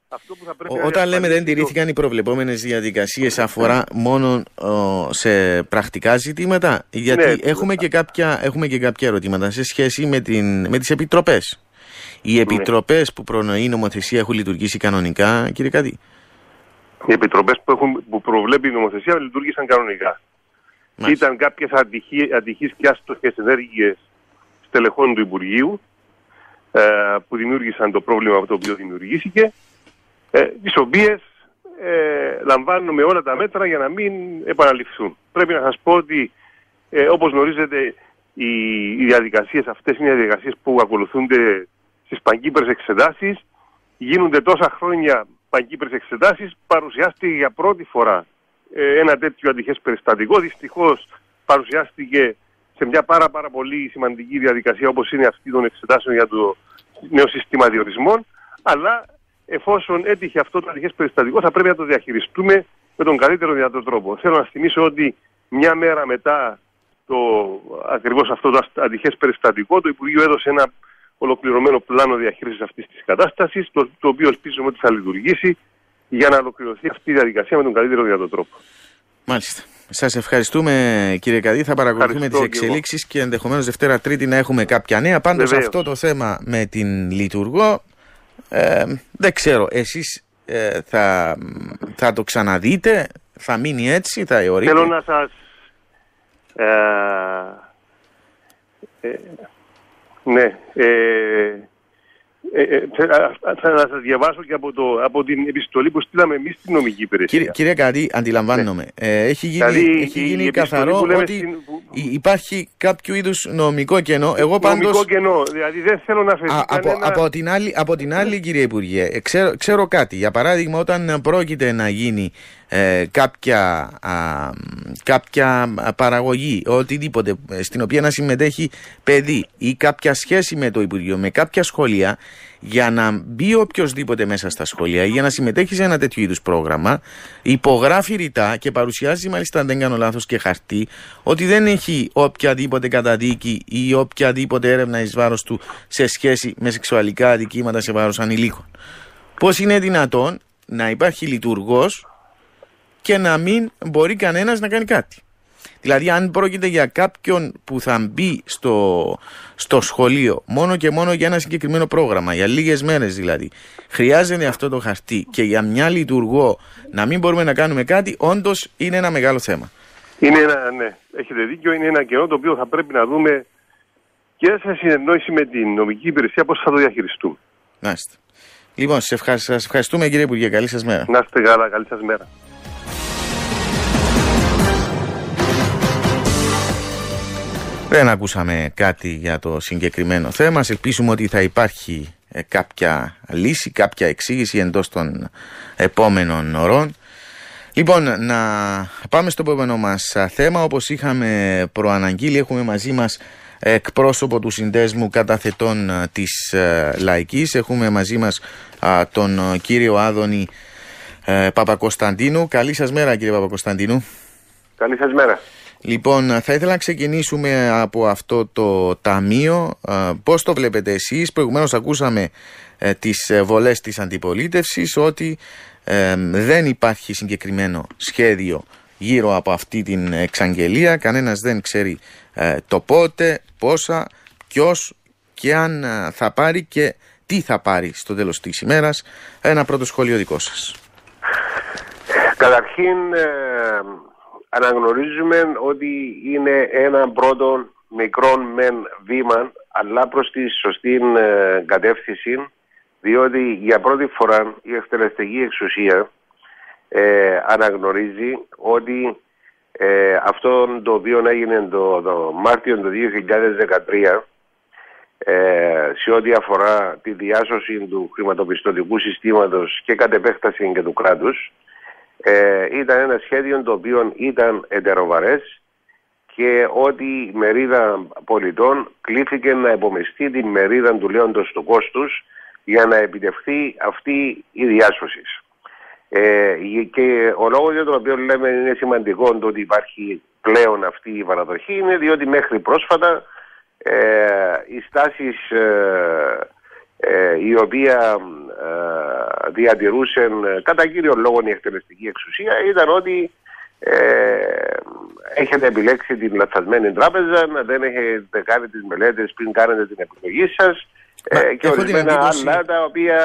αυτό που θα πρέπει όταν λέμε δεν τηρήθηκαν οι προβλεπόμενες διαδικασίες, αφορά μόνο σε πρακτικά ζητήματα, γιατί ναι, έχουμε και κάποια ερωτήματα σε σχέση με τις επιτροπές. Οι επιτροπές που προνοεί η νομοθεσία έχουν λειτουργήσει κανονικά, κύριε Καδί? Οι επιτροπές που προβλέπει η νομοθεσία λειτουργήσαν κανονικά. Μάλιστα. Ήταν κάποιες ατυχείς και άστοχες ενέργειες στελεχών του Υπουργείου που δημιούργησαν το πρόβλημα το οποίο δημιουργήθηκε, τις οποίες λαμβάνουμε όλα τα μέτρα για να μην επαναληφθούν. Πρέπει να σας πω ότι όπως γνωρίζετε οι διαδικασίες αυτές είναι διαδικασίες που ακολουθούνται στις παγκύπρες εξετάσεις. Γίνονται τόσα χρόνια παγκύπρες εξετάσεις, παρουσιάστηκε για πρώτη φορά ένα τέτοιο ατυχές περιστατικό. Δυστυχώς παρουσιάστηκε σε μια πάρα πολύ σημαντική διαδικασία όπως είναι αυτή των εξετάσεων για το νέο σύστημα διορισμών, αλλά εφόσον έτυχε αυτό το ατυχές περιστατικό θα πρέπει να το διαχειριστούμε με τον καλύτερο δυνατό τρόπο. Θέλω να θυμίσω ότι μια μέρα μετά ακριβώς αυτό το ατυχές περιστατικό, το Υπουργείο έδωσε ένα ολοκληρωμένο πλάνο διαχείρισης αυτής της κατάστασης, το οποίο ελπίζουμε ότι θα λειτουργήσει για να ολοκληρωθεί αυτή η διαδικασία με τον καλύτερο δυνατό τρόπο. Μάλιστα. Σας ευχαριστούμε, κύριε Καδί. Θα παρακολουθούμε τις εξελίξεις και ενδεχομένως Δευτέρα Τρίτη να έχουμε κάποια νέα. Πάντως αυτό το θέμα με την Λειτουργό, δεν ξέρω, εσείς θα το ξαναδείτε, θα μείνει έτσι, θα εωρείτε? Θέλω να σας θα σας διαβάσω και από την επιστολή που στείλαμε εμείς στην νομική υπηρεσία. Κύριε Καδί, αντιλαμβάνομαι. Έχει γίνει καθαρό ότι υπάρχει κάποιο είδους νομικό κενό. Εγώ πάντως... Νομικό κενό, δηλαδή δεν θέλω να φερθεί από την άλλη, κύριε Υπουργέ, ξέρω κάτι. Για παράδειγμα, όταν πρόκειται να γίνει κάποια παραγωγή, οτιδήποτε, στην οποία να συμμετέχει παιδί ή κάποια σχέση με το Υπουργείο, με κάποια σχολεία, για να μπει οποιοσδήποτε μέσα στα σχολεία ή για να συμμετέχει σε ένα τέτοιο είδους πρόγραμμα, υπογράφει ρητά και παρουσιάζει, μάλιστα αν δεν κάνω λάθος, και χαρτί, ότι δεν έχει οποιαδήποτε καταδίκη ή οποιαδήποτε έρευνα εις βάρος του σε σχέση με σεξουαλικά αδικήματα σε βάρος ανηλίκων. Πώς είναι δυνατόν να υπάρχει λειτουργός και να μην μπορεί κανένας να κάνει κάτι? Δηλαδή, αν πρόκειται για κάποιον που θα μπει στο σχολείο μόνο και μόνο για ένα συγκεκριμένο πρόγραμμα, για λίγες μέρες δηλαδή, χρειάζεται αυτό το χαρτί, και για μια λειτουργό να μην μπορούμε να κάνουμε κάτι, όντως είναι ένα μεγάλο θέμα. Ναι, έχετε δίκιο, είναι ένα κενό το οποίο θα πρέπει να δούμε και σε συνεννόηση με την νομική υπηρεσία πώς θα το διαχειριστούμε. Μάλιστα. Λοιπόν, σας ευχαριστούμε, κύριε Υπουργέ. Καλή σας μέρα. Να είστε καλά, καλή σας μέρα. Δεν ακούσαμε κάτι για το συγκεκριμένο θέμα. Ελπίζουμε ότι θα υπάρχει κάποια λύση, κάποια εξήγηση εντός των επόμενων ωρών. Λοιπόν, να πάμε στο επόμενο μας θέμα. Όπως είχαμε προαναγγείλει, έχουμε μαζί μας εκπρόσωπο του Συνδέσμου Καταθετών της Λαϊκής. Έχουμε μαζί μας τον κύριο Άδωνη Παπακοσταντίνου. Καλή σας μέρα, κύριε Παπακοσταντίνου. Καλή σας μέρα. Λοιπόν, θα ήθελα να ξεκινήσουμε από αυτό το ταμείο. Πώς το βλέπετε εσείς? Προηγουμένως ακούσαμε τις βολές της αντιπολίτευσης ότι δεν υπάρχει συγκεκριμένο σχέδιο γύρω από αυτή την εξαγγελία. Κανένας δεν ξέρει το πότε, πόσα, ποιος και αν θα πάρει και τι θα πάρει στο τέλος της ημέρας. Ένα πρώτο σχόλιο δικό σας. Καταρχήν, αναγνωρίζουμε ότι είναι ένα πρώτο μικρό μεν βήμα, αλλά προς τη σωστή κατεύθυνση, διότι για πρώτη φορά η εκτελεστική εξουσία αναγνωρίζει ότι αυτό το οποίο έγινε το Μάρτιο του 2013 σε ό,τι αφορά τη διάσωση του χρηματοπιστωτικού συστήματος και κατ' επέκταση και του κράτους, ήταν ένα σχέδιο το οποίο ήταν ετεροβαρές και ότι η μερίδα πολιτών κλήθηκε να επομιστεί την μερίδα του λέοντος του κόστους για να επιτευχθεί αυτή η διάσωση. Και ο λόγος για τον οποίο λέμε είναι σημαντικό το ότι υπάρχει πλέον αυτή η παραδοχή είναι διότι μέχρι πρόσφατα οι στάσεις η οποία διατηρούσε κατά κύριο λόγο η εκτελεστική εξουσία ήταν ότι έχετε επιλέξει την λαθασμένη τράπεζα, δεν έχετε κάνει τις μελέτες πριν κάνετε την επιλογή σας και ορισμένα άλλα τα οποία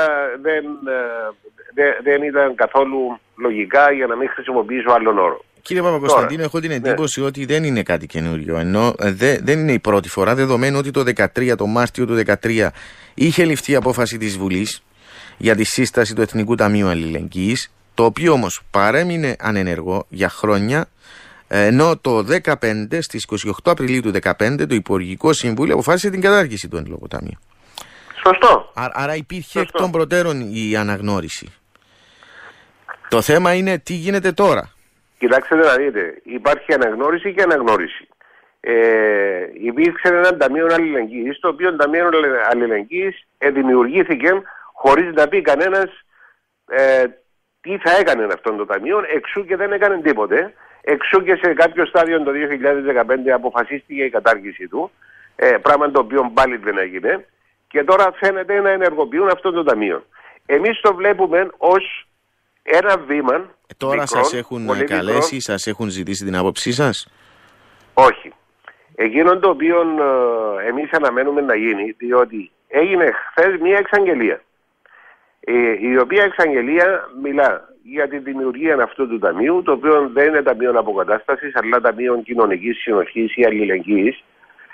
δεν ήταν καθόλου λογικά, για να μην χρησιμοποιήσω άλλον όρο. Κύριε Παπακοσταντίνο, έχω την εντύπωση ότι δεν είναι κάτι καινούριο, ενώ δεν είναι η πρώτη φορά, δεδομένου ότι το Μάρτιο του 2013 είχε ληφθεί η απόφαση της Βουλής για τη σύσταση του Εθνικού Ταμείου Αλληλεγγύης, το οποίο όμως παρέμεινε ανενεργό για χρόνια, ενώ το 2015, στις 28 Απριλίου του 2015, το Υπουργικό Συμβούλιο αποφάσισε την κατάργηση του εν λόγω ταμείου. Σωστό. Άρα υπήρχε εκ των προτέρων η αναγνώριση. Το θέμα είναι τι γίνεται τώρα. Κοιτάξτε να δείτε, υπάρχει αναγνώριση και αναγνώριση. Υπήρξε ένα ταμείο αλληλεγγύης, το οποίο ταμείο αλληλεγγύης δημιουργήθηκε χωρίς να πει κανένας τι θα έκανε αυτό το ταμείο, εξού και δεν έκανε τίποτε. Εξού και σε κάποιο στάδιο το 2015 αποφασίστηκε η κατάργηση του, πράγμα το οποίο πάλι δεν έγινε, και τώρα φαίνεται να ενεργοποιούν αυτό το ταμείο. Εμείς το βλέπουμε ως ένα βήμα. Τώρα μικρό, σας έχουν καλέσει, σας έχουν ζητήσει την άποψή σας? Όχι. Εκείνο το οποίο εμείς αναμένουμε να γίνει, διότι έγινε χθες μια εξαγγελία, η οποία εξαγγελία μιλά για τη δημιουργία αυτού του ταμείου, το οποίο δεν είναι ταμείο αποκατάστασης, αλλά ταμείο κοινωνικής συνοχής ή αλληλεγγύης.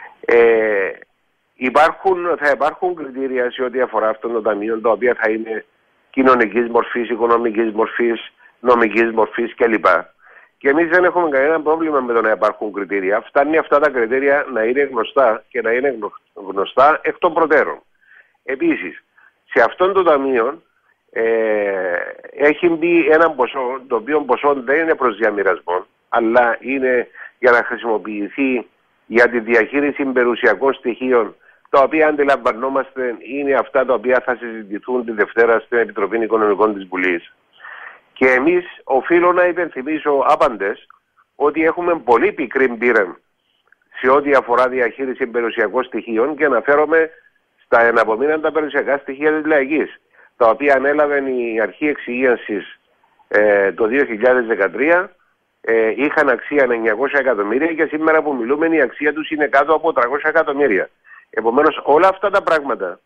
Θα υπάρχουν κριτήρια σε ό,τι αφορά αυτό το ταμείο, τα οποία θα είναι κοινωνικής μορφής, οικονομικής μορφής, νομικής μορφής κλπ. Και εμείς δεν έχουμε κανένα πρόβλημα με το να υπάρχουν κριτήρια. Φτάνει αυτά τα κριτήρια να είναι γνωστά και να είναι γνωστά εκ των προτέρων. Επίσης, σε αυτόν το ταμείο έχει μπει ένα ποσό, το οποίο ποσό δεν είναι προς διαμοιρασμό, αλλά είναι για να χρησιμοποιηθεί για τη διαχείριση περιουσιακών στοιχείων, τα οποία αντιλαμβανόμαστε είναι αυτά τα οποία θα συζητηθούν τη Δευτέρα στην Επιτροπή Οικονομικών της Βουλής. Και εμείς οφείλω να υπενθυμίσω άπαντες ότι έχουμε πολύ πικρή πείρα σε ό,τι αφορά διαχείριση περιουσιακών στοιχείων, και αναφέρομαι στα εναπομείναντα περιουσιακά στοιχεία της Λαϊκής, τα οποία ανέλαβε η Αρχή Εξυγίανσης το 2013, είχαν αξία 900 εκατομμύρια και σήμερα που μιλούμε η αξία τους είναι κάτω από 300 εκατομμύρια. Επομένως όλα αυτά τα πράγματα,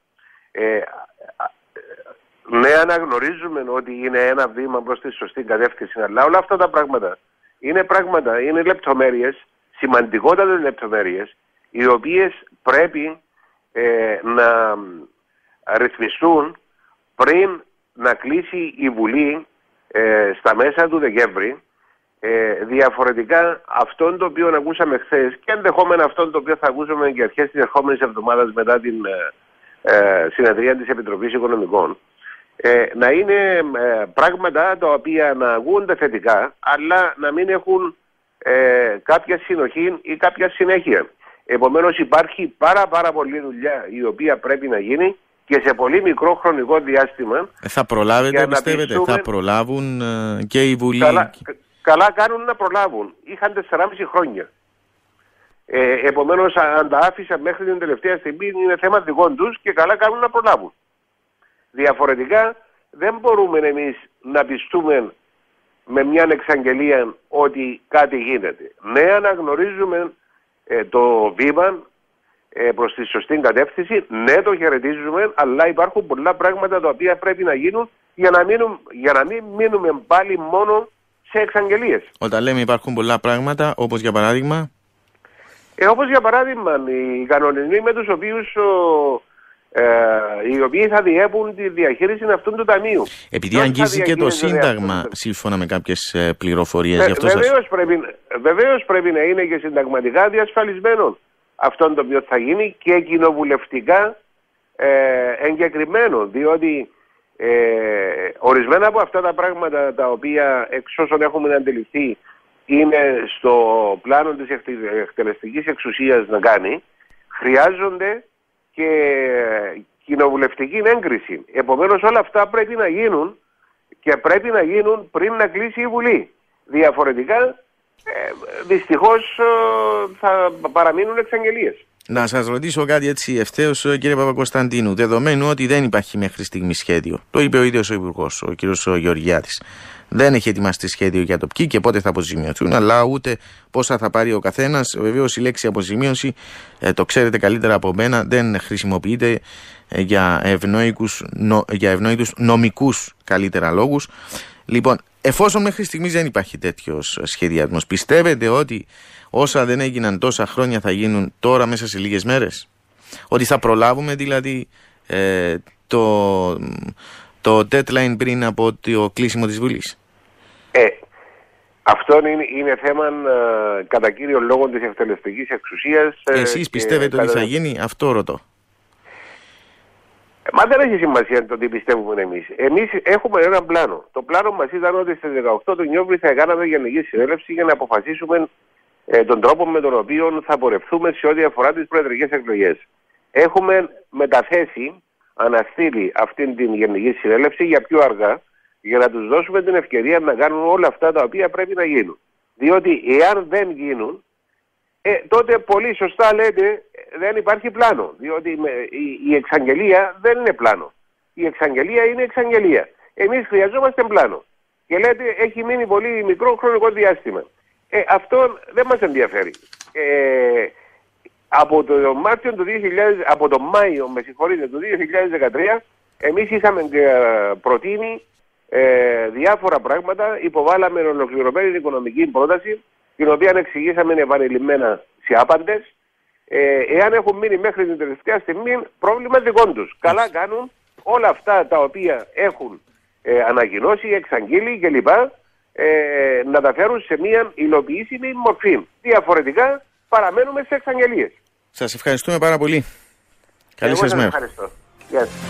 ναι, αναγνωρίζουμε ότι είναι ένα βήμα προς τη σωστή κατεύθυνση, αλλά όλα αυτά τα πράγματα, είναι λεπτομέρειες, σημαντικότατες λεπτομέρειες, οι οποίες πρέπει να ρυθμιστούν πριν να κλείσει η Βουλή στα μέσα του Δεκέμβρη. Διαφορετικά αυτόν το οποίο ακούσαμε χθες και ενδεχόμενα αυτόν το οποίο θα ακούσουμε και αρχές της ερχόμενης εβδομάδας μετά την συνεδρία της Επιτροπής Οικονομικών, να είναι πράγματα τα οποία να ακούγονται θετικά, αλλά να μην έχουν κάποια συνοχή ή κάποια συνέχεια. Επομένως υπάρχει πάρα πολλή δουλειά η οποία πρέπει να γίνει και σε πολύ μικρό χρονικό διάστημα. Θα προλάβετε, πιστεύετε, θα προλάβουν και η Βουλή? Καλά κάνουν να προλάβουν. Είχαν 4,5 χρόνια. Επομένως, αν τα άφησαν μέχρι την τελευταία στιγμή, είναι θέμα δικών τους και καλά κάνουν να προλάβουν. Διαφορετικά, δεν μπορούμε εμείς να πιστούμε με μια εξαγγελία ότι κάτι γίνεται. Ναι, αναγνωρίζουμε το βήμα προς τη σωστή κατεύθυνση, ναι, το χαιρετίζουμε, αλλά υπάρχουν πολλά πράγματα τα οποία πρέπει να γίνουν για να μην μείνουμε πάλι μόνο σε εξαγγελίες. Όταν λέμε υπάρχουν πολλά πράγματα, όπως για παράδειγμα? Όπως για παράδειγμα οι κανονισμοί με τους οποίους οι οποίοι θα διέπουν τη διαχείριση αυτού του ταμείου. Επειδή αγγίζει και το Σύνταγμα, σύμφωνα με κάποιες πληροφορίες, γι' αυτό βεβαίως πρέπει να είναι και συνταγματικά διασφαλισμένο αυτό το οποίο θα γίνει και κοινοβουλευτικά εγκεκριμένο, διότι ορισμένα από αυτά τα πράγματα τα οποία εξ όσων έχουμε αντιληφθεί είναι στο πλάνο της εκτελεστικής εξουσίας να κάνει, χρειάζονται και κοινοβουλευτική έγκριση. Επομένως όλα αυτά πρέπει να γίνουν και πρέπει να γίνουν πριν να κλείσει η Βουλή. Διαφορετικά δυστυχώς θα παραμείνουν εξαγγελίες. Να σας ρωτήσω κάτι έτσι ευθέως, κύριε Παπακοσταντίνου. Δεδομένου ότι δεν υπάρχει μέχρι στιγμή σχέδιο, το είπε ο ίδιος ο Υπουργός, ο κύριος Γεωργιάδης. Δεν έχει ετοιμαστεί σχέδιο για το ποιοι και πότε θα αποζημιωθούν, αλλά ούτε πόσα θα πάρει ο καθένας. Βεβαίως η λέξη αποζημίωση, το ξέρετε καλύτερα από μένα, δεν χρησιμοποιείται για ευνοϊκούς νομικούς καλύτερα λόγους. Λοιπόν, εφόσον μέχρι στιγμής δεν υπάρχει τέτοιος σχεδιασμός, πιστεύετε ότι όσα δεν έγιναν τόσα χρόνια θα γίνουν τώρα μέσα σε λίγες μέρες? Ότι θα προλάβουμε δηλαδή το deadline πριν από το κλείσιμο της Βουλής? Αυτό είναι θέμα κατά κύριο λόγο της εκτελεστικής εξουσίας. Εσείς πιστεύετε ότι θα γίνει? Αυτό ρωτώ. Μα δεν έχει σημασία το τι πιστεύουμε εμείς. Εμείς έχουμε έναν πλάνο. Το πλάνο μας ήταν ότι στις 18 του Νιόβρη θα κάναμε γενική συνέλευση για να αποφασίσουμε τον τρόπο με τον οποίο θα πορευθούμε σε ό,τι αφορά τις προεδρικές εκλογές. Έχουμε μεταθέσει, αναστείλει αυτήν την γενική συνέλευση για πιο αργά, για να τους δώσουμε την ευκαιρία να κάνουν όλα αυτά τα οποία πρέπει να γίνουν. Διότι εάν δεν γίνουν, τότε πολύ σωστά λέτε δεν υπάρχει πλάνο. Διότι η εξαγγελία δεν είναι πλάνο. Η εξαγγελία είναι εξαγγελία. Εμείς χρειαζόμαστε πλάνο. Και λέτε έχει μείνει πολύ μικρό χρονικό διάστημα. Αυτό δεν μας ενδιαφέρει. Από το Μάιο του 2013 εμείς είχαμε προτείνει διάφορα πράγματα, υποβάλαμε ολοκληρωμένη οικονομική πρόταση, την οποία εξηγήσαμε επανειλημμένα σε άπαντες. Εάν έχουν μείνει μέχρι την τελευταία στιγμή, πρόβλημα δικών τους. Καλά κάνουν όλα αυτά τα οποία έχουν ανακοινώσει, εξαγγείλει κλπ. Να τα φέρουν σε μια υλοποιήσιμη μορφή. Διαφορετικά παραμένουμε σε εξαγγελίες. Σας ευχαριστούμε πάρα πολύ. Καλή σας μέρα. Ευχαριστώ. Γεια σας.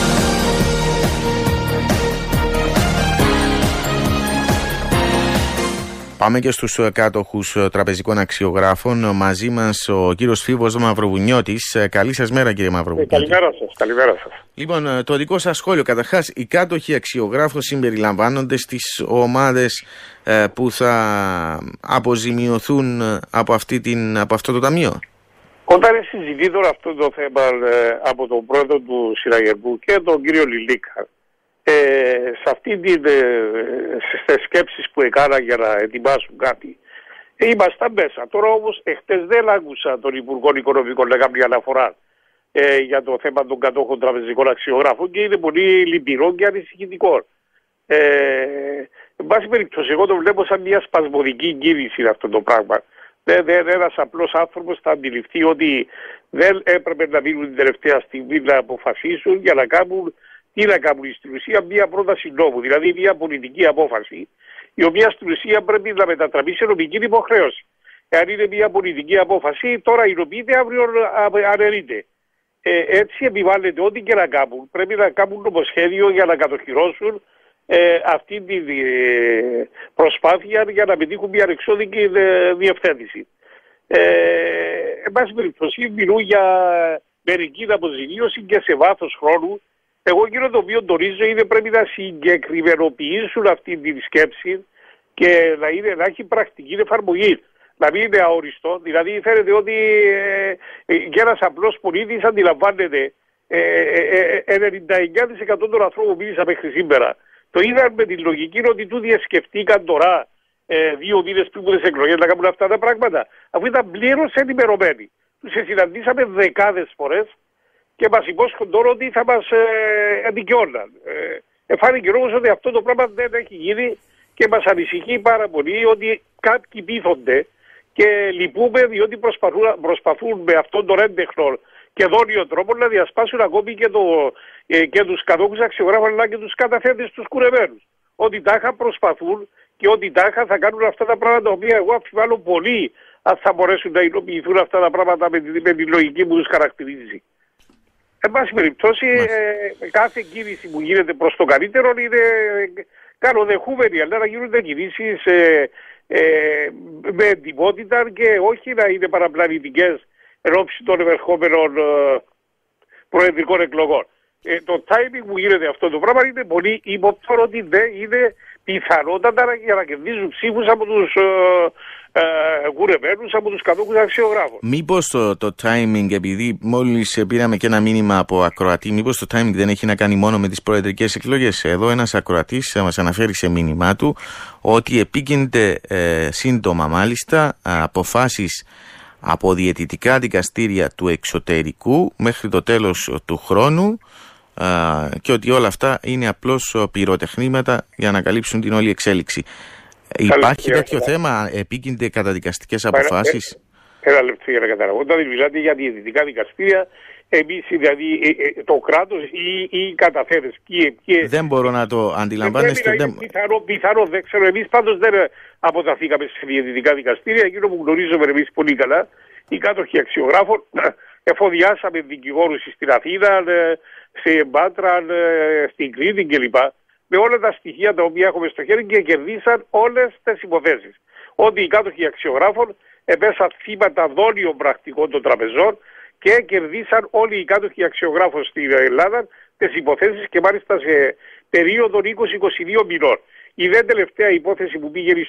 Πάμε και στους κάτοχους τραπεζικών αξιογράφων. Μαζί μας ο κύριος Φίβος Μαυροβουνιώτης. Καλή σας μέρα, κύριε Μαυροβουνιώτη. Καλημέρα σας. Καλημέρα σας. Λοιπόν, το δικό σας σχόλιο. Καταρχάς, οι κάτοχοι αξιογράφων συμπεριλαμβάνονται στις ομάδες που θα αποζημιωθούν από αυτό το ταμείο? Όταν συζητεί τώρα αυτό το θέμα από τον πρόεδρο του Συναγερμού και τον κύριο Λιλίκα, σε αυτή στις σκέψεις που έκανα για να ετοιμάσουν κάτι, ήμασταν μέσα. Τώρα όμως εχθές δεν άκουσα τον Υπουργό Οικονομικών να κάνει αναφορά για το θέμα των κατόχων τραπεζικών αξιογράφων και είναι πολύ λυπηρό και ανησυχητικό. Εν πάση περιπτώσει, εγώ το βλέπω σαν μια σπασμωδική κίνηση αυτό το πράγμα. Ένας απλός άνθρωπος θα αντιληφθεί ότι δεν έπρεπε να μείνουν την τελευταία στιγμή να αποφασίσουν για να κάνουν, τι να κάνουν στην ουσία, μια πρόταση νόμου, δηλαδή μια πολιτική απόφαση, η οποία στην ουσία πρέπει να μετατραπεί σε νομική υποχρέωση. Εάν είναι μια πολιτική απόφαση, τώρα υλοποιείται, αύριο αναιρείται. Έτσι επιβάλλεται ό,τι και να κάνουν. Πρέπει να κάνουν νομοσχέδιο για να κατοχυρώσουν αυτή τη προσπάθεια για να πετύχουν μια ανεξώδικη διευθέτηση. Εν πάση περιπτώσει, μιλούν για μερική αποζημίωση και σε βάθος χρόνου. Εγώ εκείνο το οποίο τονίζω είναι πρέπει να συγκεκριμενοποιήσουν αυτή τη σκέψη και να έχει πρακτική εφαρμογή. Να μην είναι αόριστο. Δηλαδή φαίνεται ότι και ένας απλός πολίτης αντιλαμβάνεται 99% των ανθρώπων που μίλησα μέχρι σήμερα. Το είδαν με τη λογική ότι τούτοι σκεφτήκαν τώρα 2 μήνες πριν από τις εκλογές να κάνουν αυτά τα πράγματα. Αφού ήταν πλήρως ενημερωμένοι. Τους συναντήσαμε δεκάδες φορές και μας υπόσχονται τώρα ότι θα μας αντικιώναν. Φάνηκε όμως ότι αυτό το πράγμα δεν έχει γίνει και μας ανησυχεί πάρα πολύ ότι κάποιοι πείθονται και λυπούμε διότι προσπαθούν με αυτόν τον έντεχνο και δόνιο τρόπο να διασπάσουν ακόμη και τους κατόχους αξιογράφων αλλά και τους καταθέτες τους κουρεμένους. Ότι τάχα προσπαθούν και ότι τάχα θα κάνουν αυτά τα πράγματα τα οποία εγώ αμφιβάλλω πολύ αν θα μπορέσουν να υλοποιηθούν αυτά τα πράγματα με τη λογική που τους χαρακτηρίζει. Εν πάση περιπτώσει, κάθε κίνηση που γίνεται προς το καλύτερο είναι καλοδεχούμενη, αλλά να γίνονται κινήσεις με εντυπότητα και όχι να είναι παραπλανητικές εν ώψη των επερχόμενων προεδρικών εκλογών. Το timing που γίνεται αυτό το πράγμα είναι πολύ υποπτώρο ότι δεν είναι πιθανότατα για να κερδίζουν ψήφους από τους κουρεμένους από τους κατόχους αξιογράφων. Μήπως το timing, επειδή μόλις πήραμε και ένα μήνυμα από ακροατή, μήπως το timing δεν έχει να κάνει μόνο με τις προεδρικές εκλογές? Εδώ ένας ακροατής μας αναφέρει σε μήνυμά του ότι επίκυνται σύντομα μάλιστα αποφάσεις από διαιτητικά δικαστήρια του εξωτερικού μέχρι το τέλος του χρόνου και ότι όλα αυτά είναι απλώς πυροτεχνήματα για να καλύψουν την όλη εξέλιξη. Υπάρχει τέτοιο θέμα, επίκυνται καταδικαστικές αποφάσεις? Ένα λεπτό για να καταλάβω. Όταν μιλάτε για διαιτητικά δικαστήρια, εμείς δηλαδή το κράτος ή οι καταθέτες. Δεν μπορώ να το αντιλαμβάνεστε. Πιθανό, δεν ξέρω. Εμείς πάντως δεν αποταθήκαμε σε διαιτητικά δικαστήρια. Εκείνο που γνωρίζουμε εμείς πολύ καλά, οι κάτοχοι αξιογράφων, εφοδιάσαμε δικηγόρους στην Αθήνα, σε Πάτρα, στην Κρήτη κλπ. Με όλα τα στοιχεία τα οποία έχουμε στο χέρι και κερδίσαν όλες τις υποθέσεις. Ότι οι κάτοχοι αξιογράφων επέσαν θύματα δόλιων πρακτικών των τραπεζών και κερδίσαν όλοι οι κάτοχοι αξιογράφων στην Ελλάδα τις υποθέσεις και μάλιστα σε περίοδο 20-22 μηνών. Η δε τελευταία υπόθεση που πήγαινε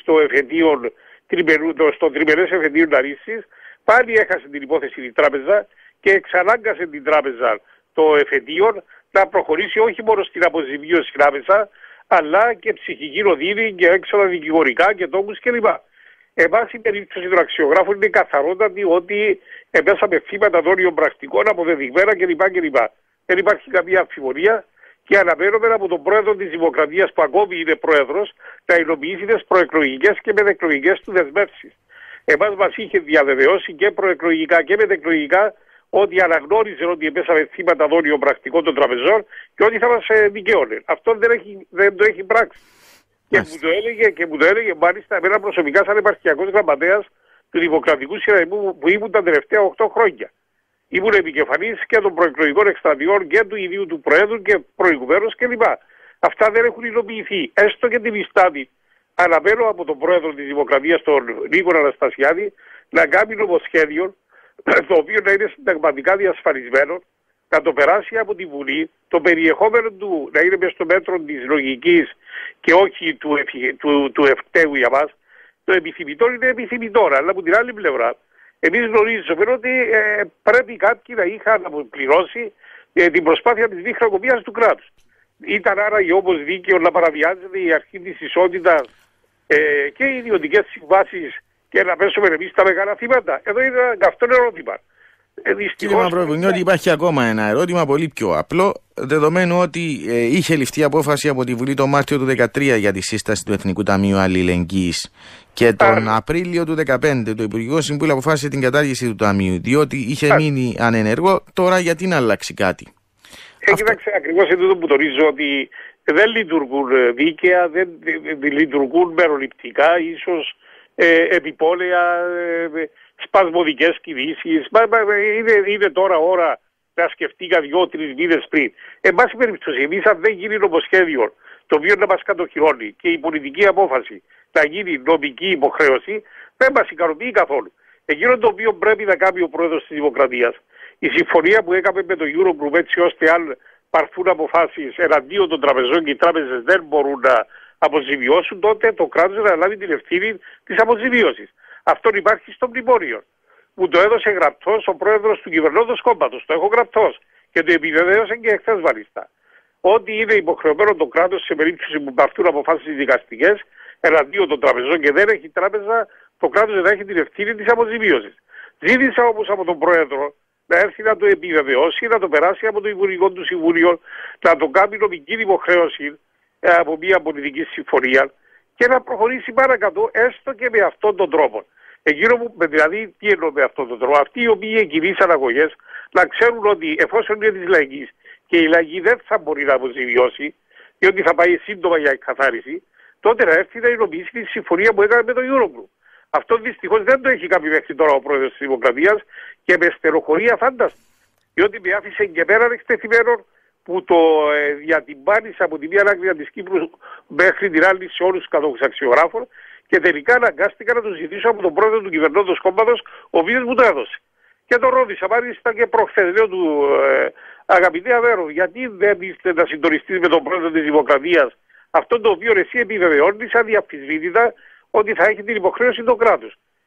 στο τριμερές εφετείο Ναρίσης, πάλι έχασε την υπόθεση η τράπεζα και εξανάγκασε την τράπεζα το εφετείο να προχωρήσει όχι μόνο στην αποζημίωση άμεσα, αλλά και ψυχική οδύνη και έξοδα δικηγορικά και τόκους κλπ. Εμάς η περίπτωση των αξιογράφων είναι καθαρότατη ότι επέσαμε θύματα δόλιων πρακτικών αποδεδειγμένα κλπ. Δεν υπάρχει καμία αμφιβολία και αναμένουμε από τον πρόεδρο της Δημοκρατίας, που ακόμη είναι πρόεδρος, να υλοποιήσει τις προεκλογικές και μετεκλογικές του δεσμεύσεις. Εμάς μας είχε διαβεβαιώσει και προεκλογικά και μετεκλογικά ότι αναγνώριζε ότι επέσαμε θύματα δόλιων πρακτικών των τραπεζών και ότι θα μας δικαιώνε. Αυτό δεν το έχει πράξει. Και μου το έλεγε μάλιστα εμένα προσωπικά σαν επαρχιακός γραμματέας του Δημοκρατικού Συναγερμού που ήμουν τα τελευταία 8 χρόνια. Ήμουν επικεφαλής και των προεκλογικών εκστρατιών και του ιδίου του Προέδρου και προηγουμένως κλπ. Αυτά δεν έχουν υλοποιηθεί. Έστω και την ιστάτη. Αναμένω από τον Πρόεδρο της Δημοκρατίας, τον Νίκο Αναστασιάδη, να κάνει νομοσχέδιο το οποίο να είναι συνταγματικά διασφαλισμένο, να το περάσει από τη Βουλή, το περιεχόμενο του να είναι μες στο μέτρο της λογικής και όχι του ευκταίου για μας. Το επιθυμητό είναι επιθυμητό, αλλά από την άλλη πλευρά εμείς γνωρίζουμε ότι πρέπει κάποιοι να είχαν αποπληρώσει την προσπάθεια της διχρακομίας του κράτους. Ήταν άραγε όπως δίκαιο να παραβιάζεται η αρχή της ισότητας και οι ιδιωτικές συμβάσεις και να πέσουμε εμείς τα μεγάλα θύματα? Εδώ είναι ένα καυτό ερώτημα. Κύριε Μαυροβουνιώτη, ότι υπάρχει ακόμα ένα ερώτημα πολύ πιο απλό, δεδομένου ότι είχε ληφθεί απόφαση από τη Βουλή το Μάρτιο του 2013 για τη σύσταση του Εθνικού Ταμείου Αλληλεγγύης και τον Απρίλιο του 2015 το Υπουργικό Συμβούλιο αποφάσισε την κατάργηση του Ταμείου, διότι είχε μείνει ανενεργό. Τώρα γιατί να αλλάξει κάτι? Κοίταξε, ακριβώς εδώ που τονίζω ότι δεν λειτουργούν δίκαια, δεν λειτουργούν μεροληπτικά, ίσως επιπόλαια, σπασμωδικές κινήσεις. Είναι τώρα ώρα να σκεφτεί 2-3 μήνες πριν. Εν πάση περιπτώσει, εμείς αν δεν γίνει νομοσχέδιο το οποίο να μας κατοχυρώνει και η πολιτική απόφαση να γίνει νομική υποχρέωση, δεν μας ικανοποιεί καθόλου. Εκείνο το οποίο πρέπει να κάνει ο Πρόεδρος της Δημοκρατίας, η συμφωνία που έκαμε με το Eurogroup, έτσι ώστε αν πάρθουν αποφάσεις εναντίον των τραπεζών και οι τράπεζες δεν μπορούν να αποζημιώσουν, τότε το κράτος να λάβει την ευθύνη της αποζημίωσης. Αυτό υπάρχει στο μνημόνιο. Μου το έδωσε γραπτός ο πρόεδρος του κυβερνώντος κόμματος. Το έχω γραπτός και το επιβεβαίωσε και εχθές μάλιστα. Ότι είναι υποχρεωμένο το κράτος σε περίπτωση που πάρθουν αποφάσεις δικαστικές εναντίον των τραπεζών και δεν έχει τράπεζα, το κράτος δεν έχει την ευθύνη της αποζημίωσης. Ζήτησα όμως από τον πρόεδρο να έρθει να το επιβεβαιώσει, να το περάσει από το Υπουργικό του Συμβούλιο, να το κάνει νομική υποχρέωση από μια πολιτική συμφωνία και να προχωρήσει παρακάτω έστω και με αυτόν τον τρόπο. Εκείνο που, δηλαδή, τι εννοώ με αυτόν τον τρόπο? Αυτοί οι οποίοι εκκινήσαν αγωγές να ξέρουν ότι εφόσον είναι της λαϊκής και η λαϊκή δεν θα μπορεί να αποζημιώσει, διότι θα πάει σύντομα για εκκαθάριση, τότε να έρθει να υλοποιήσει τη συμφωνία που έκανε με το Eurogroup. Αυτό δυστυχώς δεν το έχει κάνει μέχρι τώρα ο Πρόεδρος της Δημοκρατίας και με στενοχωρεί αφάνταστα. Διότι με άφησε και πέραν εκτεθειμένο που το διατυμπάνησε από τη μία άκρη της Κύπρου μέχρι την άλλη σε όλους τους κατόχους αξιογράφων και τελικά αναγκάστηκα να το ζητήσω από τον πρόεδρο του κυβερνώντος κόμματος, ο οποίος μου το έδωσε. Και τον ρώτησα, μάλιστα και προχθές, λέω του αγαπητέ Αβέρο, γιατί δεν είστε να συντονιστείς με τον πρόεδρο της Δημοκρατίας αυτό το οποίο εσύ επιβεβαιώνεις αδιαφυσβήτητα ότι θα έχει την υποχρέωση το κράτος.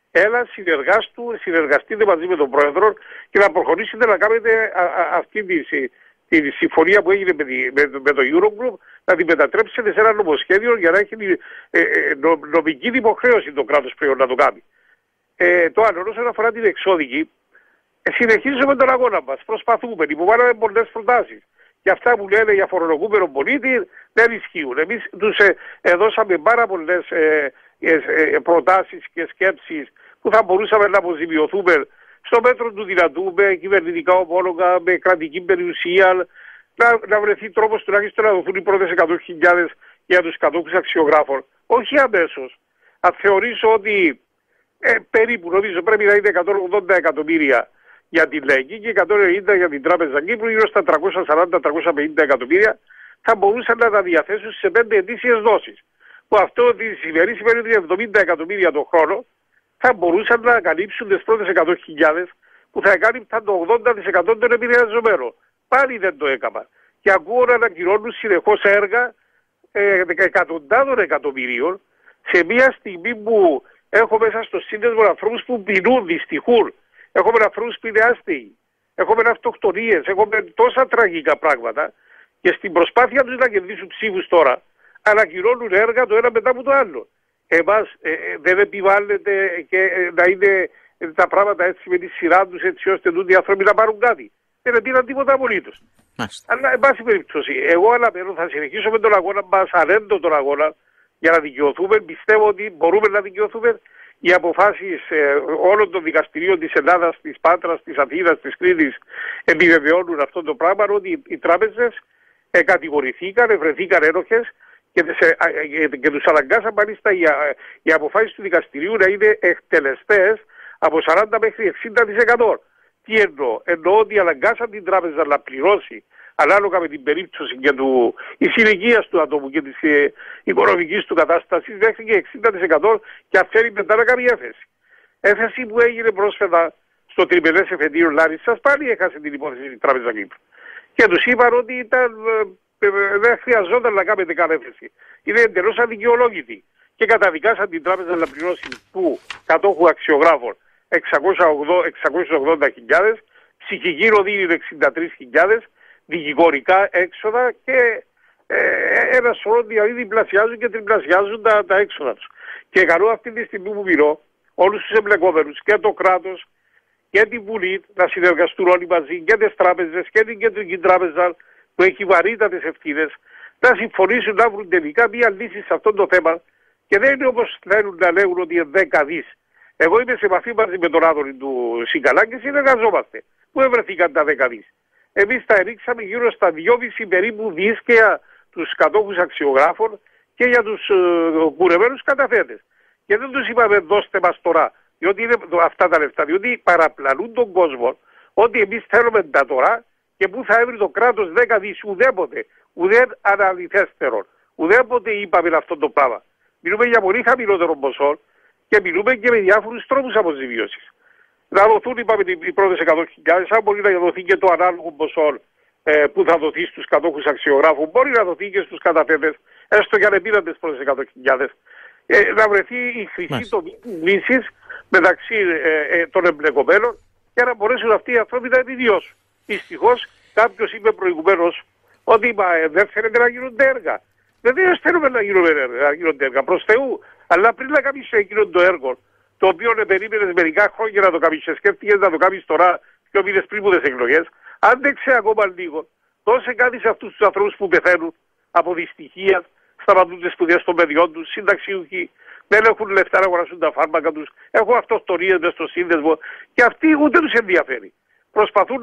Έλα, συνεργαστείτε μαζί με τον πρόεδρο και να προχωρήσετε να κάνετε αυτή τη συμφωνία που έγινε με το Eurogroup, να την μετατρέψετε σε ένα νομοσχέδιο για να έχει νομική υποχρέωση το κράτος πλέον να το κάνει. Το άλλο, όσον αφορά την εξώδικη, συνεχίζουμε τον αγώνα μας. Προσπαθούμε, υποβάλαμε πολλές προτάσεις. Και αυτά που λένε για φορολογούμενο πολίτη δεν ισχύουν. Εμείς τους δώσαμε πάρα πολλές προτάσεις και σκέψεις που θα μπορούσαμε να αποζημιωθούμε στο μέτρο του δυνατού, με κυβερνητικά ομόλογα, με κρατική περιουσία, να βρεθεί τρόπος τουλάχιστον να δοθούν οι πρώτες 100.000 για τους κατόχους αξιογράφων. Όχι αμέσως. Αν θεωρήσω ότι περίπου νομίζω πρέπει να είναι 180 εκατομμύρια για την ΛΕΚΚΙ και 190 για την Τράπεζα Κύπρου, γύρω στα 340-350 εκατομμύρια θα μπορούσαν να τα διαθέσουν σε 5 ετήσιες δόσεις. Που αυτό σημαίνει ότι 70 εκατομμύρια το χρόνο θα μπορούσαν να καλύψουν τις πρώτες 100.000 που θα εκάλυπταν το 80% των επηρεαζομένων. Πάλι δεν το έκανα. Και ακούω να ανακοινώνουν συνεχώς έργα εκατοντάδων εκατομμυρίων σε μια στιγμή που έχω μέσα στο σύνδεσμο ανθρώπους που πεινούν, δυστυχούν. Έχουμε ανθρώπους που είναι άστεγοι. Έχουμε αυτοκτονίες. Έχουμε τόσα τραγικά πράγματα. Και στην προσπάθεια τους να κερδίσουν ψήφους τώρα, ανακοινώνουν έργα το ένα μετά από το άλλο. Εμάς δεν επιβάλλεται και να είναι τα πράγματα έτσι με τη σειρά τους, έτσι ώστε οι άνθρωποι να πάρουν κάτι. Δεν πήραν τίποτα απολύτως. Αλλά, εν πάση περιπτώσει, εγώ αναμένω, θα συνεχίσω με τον αγώνα μας, ανέντω τον αγώνα για να δικαιωθούμε. Πιστεύω ότι μπορούμε να δικαιωθούμε. Οι αποφάσεις όλων των δικαστηρίων της Ελλάδας, της Πάτρας, της Αθήνας, της Κρήτης επιβεβαιώνουν αυτό το πράγμα, ότι οι τράπεζες κατηγορηθήκαν, βρεθήκαν ένοχες και τους αναγκάσαν μάλιστα οι αποφάσεις του δικαστηρίου να είναι εκτελεστές από 40 μέχρι 60%. Τι εννοώ? Εννοώ ότι αναγκάσαν την τράπεζα να πληρώσει ανάλογα με την περίπτωση και της ηλικίας του ατόμου και της οικονομικής του κατάστασης μέχρι και 60% και αφαίρει μετά να κάνει έφεση. Έφεση που έγινε πρόσφατα στο τριμελές εφετείο Λάρισσας, πάλι έχασε την υπόθεση της Τράπεζα Κύπρου. Και τους είπαν ότι δεν χρειαζόταν να κάνετε καν έφεση. Είναι εντελώς αδικαιολόγητη. Και καταδικάσαν την τράπεζα να πληρώσει του κατόχου αξιογράφων 680.000, ψυχική ροδίνη 63.000, δικηγορικά έξοδα και ένα σωρό δηλαδή διπλασιάζουν και τριπλασιάζουν τα έξοδα τους. Και καλώ αυτή τη στιγμή που μιλώ όλους τους εμπλεκόμενους και το κράτος και την Βουλή να συνεργαστούν όλοι μαζί και τις τράπεζες και την Κεντρική Τράπεζα που έχει βαρύτατες ευθύνες να συμφωνήσουν να βρουν τελικά μία λύση σε αυτό το θέμα και δεν είναι όπως θέλουν να λέγουν ότι είναι 10 δις. Εγώ είμαι σε επαφή μαζί με τον Άδωνη του Σιγκαλά και συνεργαζόμαστε. Πού ευρεθήκαν τα 10 δις? Εμείς τα ρίξαμε γύρω στα 2,5 περίπου δις και για τους κατόχους αξιογράφων και για τους κουρεμένους καταθέτες. Και δεν τους είπαμε δώστε μας τώρα, διότι είναι αυτά τα λεφτά, διότι παραπλανούν τον κόσμο ότι εμείς θέλουμε τα τώρα και πού θα έβρει το κράτος 10 δις, ουδέποτε, ουδέν αναλυθέστερον. Ουδέποτε είπαμε αυτό το πράγμα. Μιλούμε για πολύ χαμηλότερο ποσό και μιλούμε και με διάφορους τρόπους αποζημίωσης. Να δοθούν, είπαμε, οι πρώτες 100.000, αν μπορεί να δοθεί και το ανάλογο ποσό που θα δοθεί στους κατόχους αξιογράφων, μπορεί να δοθεί και στους καταθέτες, έστω και αν επήραν τις πρώτες 100.000. Να βρεθεί η χρυσή λύση μεταξύ των εμπλεκομένων για να μπορέσουν αυτοί οι άνθρωποι να επιβιώσουν. Δυστυχώς, κάποιος είπε προηγουμένως ότι δεν θέλετε να γίνονται έργα. Βεβαίως θέλουμε να γίνονται έργα προς Θεού, αλλά πριν να κάνεις εκείνο το έργο, το οποίο περίμενες μερικά χρόνια να το κάνεις και σκέφτηκες να το κάνεις τώρα, 2 μήνες πριν από τις εκλογές, άντεξε ακόμα λίγο. Δώσε κάτι σε αυτούς τους ανθρώπους που πεθαίνουν από δυστυχία, σταματούν τις σπουδές των παιδιών τους, συνταξιούχοι, δεν έχουν λεφτά να αγοράσουν τα φάρμακα τους, έχουν αυτοκτονίες μες στο σύνδεσμο και αυτοί ούτε τους ενδιαφέρει. Προσπαθούν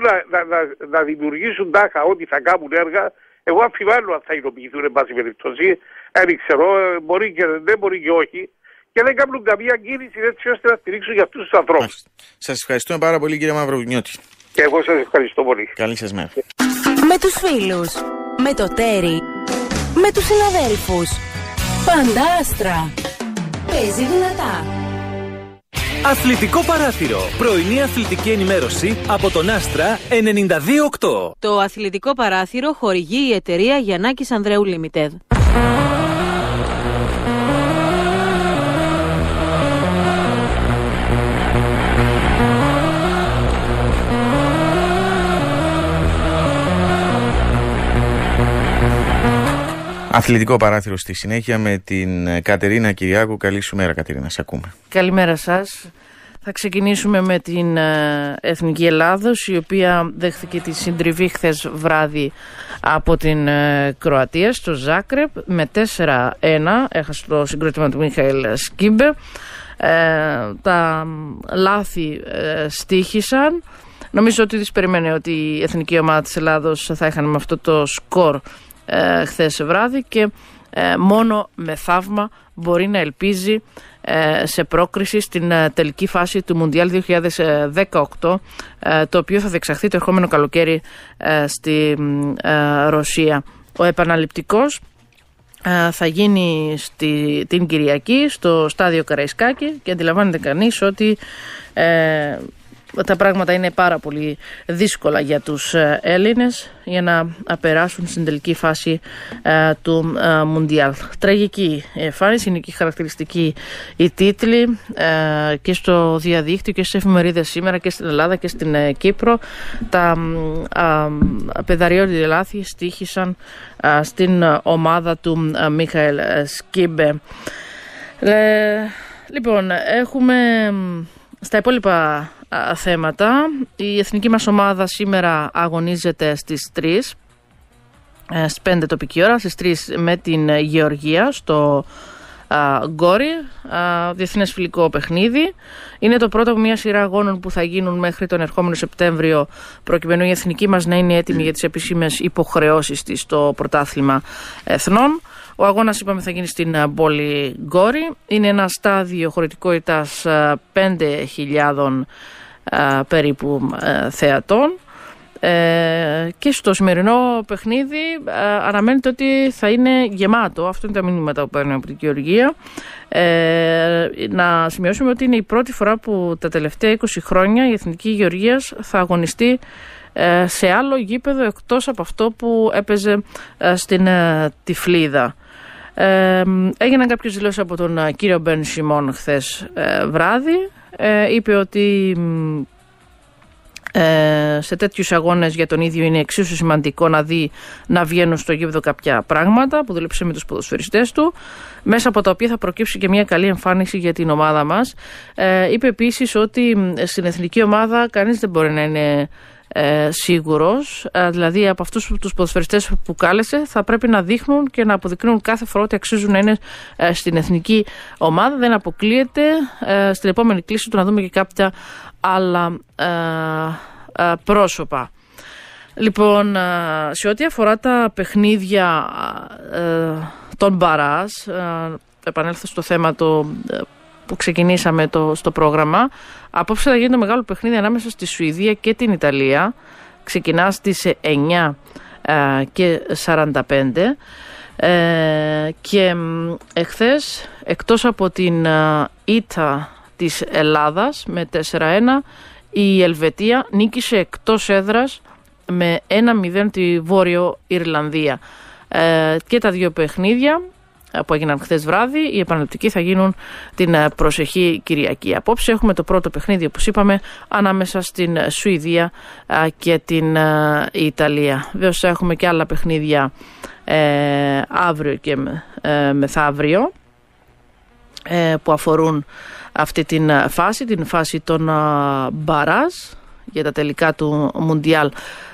να δημιουργήσουν τάχα ότι θα κάνουν έργα. Εγώ αμφιβάλλω αν θα υλοποιηθούν εν πάση περιπτώσει. Δεν ξέρω, μπορεί και δεν μπορεί και όχι. Και δεν κάνουν καμία κίνηση έτσι ώστε να στηρίξουν για αυτούς τους ανθρώπους. Σας ευχαριστούμε πάρα πολύ, κύριε Μαυροβουνιώτη. Και εγώ σας ευχαριστώ πολύ. Καλή σας μέρα. Με τους φίλους, με το τέρι, με τους συναδέλφους. Πάντα άστρα. Παίζει δυνατά. Αθλητικό παράθυρο. Πρωινή αθλητική ενημέρωση από τον Άστρα 92.8. Το αθλητικό παράθυρο χορηγεί η εταιρεία Γιαννάκης Ανδρέου Limited. Αθλητικό παράθυρο στη συνέχεια με την Κατερίνα Κυριάκου. Καλή σου μέρα, Κατερίνα, σε ακούμε. Καλημέρα σας. Θα ξεκινήσουμε με την Εθνική Ελλάδος, η οποία δέχθηκε τη συντριβή χθες βράδυ από την Κροατία στο Ζάκρεπ με 4-1. Έχασε το συγκρότημα του Μίχαελ Σκίμπε. Τα λάθη στοίχησαν. Νομίζω ότι δεν περιμένει ότι η Εθνική Ομάδα της Ελλάδος θα έχανε με αυτό το σκορ χθες βράδυ και μόνο με θαύμα μπορεί να ελπίζει σε πρόκριση στην τελική φάση του Μουντιάλ 2018, το οποίο θα διεξαχθεί το ερχόμενο καλοκαίρι στη Ρωσία. Ο επαναληπτικός θα γίνει την Κυριακή στο στάδιο Καραϊσκάκη και αντιλαμβάνεται κανείς ότι τα πράγματα είναι πάρα πολύ δύσκολα για τους Έλληνες για να περάσουν στην τελική φάση του Μουντιάλ. Τραγική εμφάνιση, είναι και χαρακτηριστική η τίτλη και στο διαδίκτυο και στις εφημερίδες σήμερα και στην Ελλάδα και στην Κύπρο. Τα πεδαριώδη λάθη στοίχησαν στην ομάδα του Μίχαελ Σκίμπε. Λοιπόν, έχουμε στα υπόλοιπα θέματα. Η εθνική μας ομάδα σήμερα αγωνίζεται στις 3, στις 5 τοπική ώρα, στις 3 με την Γεωργία στο Γκόρι, διεθνές φιλικό παιχνίδι. Είναι το πρώτο από μια σειρά αγώνων που θα γίνουν μέχρι τον ερχόμενο Σεπτέμβριο, προκειμένου η εθνική μας να είναι έτοιμη για τις επίσημες υποχρεώσεις της στο πρωτάθλημα εθνών. Ο αγώνας, είπαμε, θα γίνει στην πόλη Γκόρι. Είναι ένα στάδιο χωρητικότητας 5.000 περίπου θεατών. Και στο σημερινό παιχνίδι αναμένεται ότι θα είναι γεμάτο. Αυτό είναι τα μηνύματα που παίρνουμε από την Γεωργία. Να σημειώσουμε ότι είναι η πρώτη φορά που τα τελευταία 20 χρόνια η Εθνική Γεωργίας θα αγωνιστεί σε άλλο γήπεδο εκτός από αυτό που έπαιζε στην Τυφλίδα. Έγιναν κάποιες δηλώσεις από τον κύριο Μπεν Σιμών χθες βράδυ. Είπε ότι σε τέτοιους αγώνες για τον ίδιο είναι εξίσου σημαντικό να δει να βγαίνουν στο γήπεδο κάποια πράγματα που δούλεψε με τους ποδοσφαιριστές του, μέσα από τα οποία θα προκύψει και μια καλή εμφάνιση για την ομάδα μας. Είπε επίσης ότι στην εθνική ομάδα κανείς δεν μπορεί να είναι σίγουρος, δηλαδή από αυτούς τους ποδοσφαιριστές που κάλεσε θα πρέπει να δείχνουν και να αποδεικνύουν κάθε φορά ότι αξίζουν να είναι στην εθνική ομάδα. Δεν αποκλείεται στην επόμενη κλίση του να δούμε και κάποια άλλα πρόσωπα. Λοιπόν, σε ό,τι αφορά τα παιχνίδια των μπαράζ, επανέλθω στο θέμα που ξεκινήσαμε στο πρόγραμμα. Απόψε θα γίνει το μεγάλο παιχνίδι ανάμεσα στη Σουηδία και την Ιταλία. Ξεκινά στις 9 και 45 και εχθές, εκτός από την ήττα της Ελλάδας με 4-1, η Ελβετία νίκησε εκτός έδρας με 1-0 τη Βόρειο Ιρλανδία. Και τα δύο παιχνίδια που έγιναν χθες βράδυ, οι επαναληπτικοί θα γίνουν την προσεχή Κυριακή. Απόψε έχουμε το πρώτο παιχνίδι, όπως είπαμε, ανάμεσα στην Σουηδία και την Ιταλία. Βέβαια έχουμε και άλλα παιχνίδια αύριο και μεθαύριο που αφορούν αυτή την φάση των μπαράζ για τα τελικά του Μουντιάλ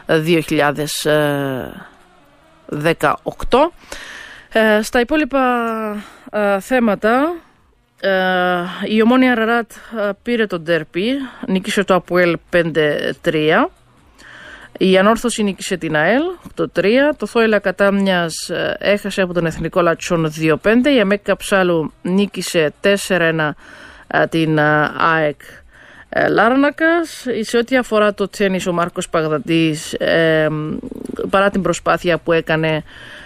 2018. Στα υπόλοιπα θέματα, η Ομόνοια Αραράτ πήρε τον ντέρπι, νίκησε το Αποέλ 5-3. Η Ανόρθωση νίκησε την ΑΕΛ 8-3. Το Θόηλα Κατάμνιας έχασε από τον Εθνικό Λατσόν 2-5. Η ΑΜΕΚ Καψάλου νίκησε 4-1 την ΑΕΚ Λάρνακας. Σε ό,τι αφορά το τσένις, ο Μάρκος Παγδατής, παρά την προσπάθεια που έκανε,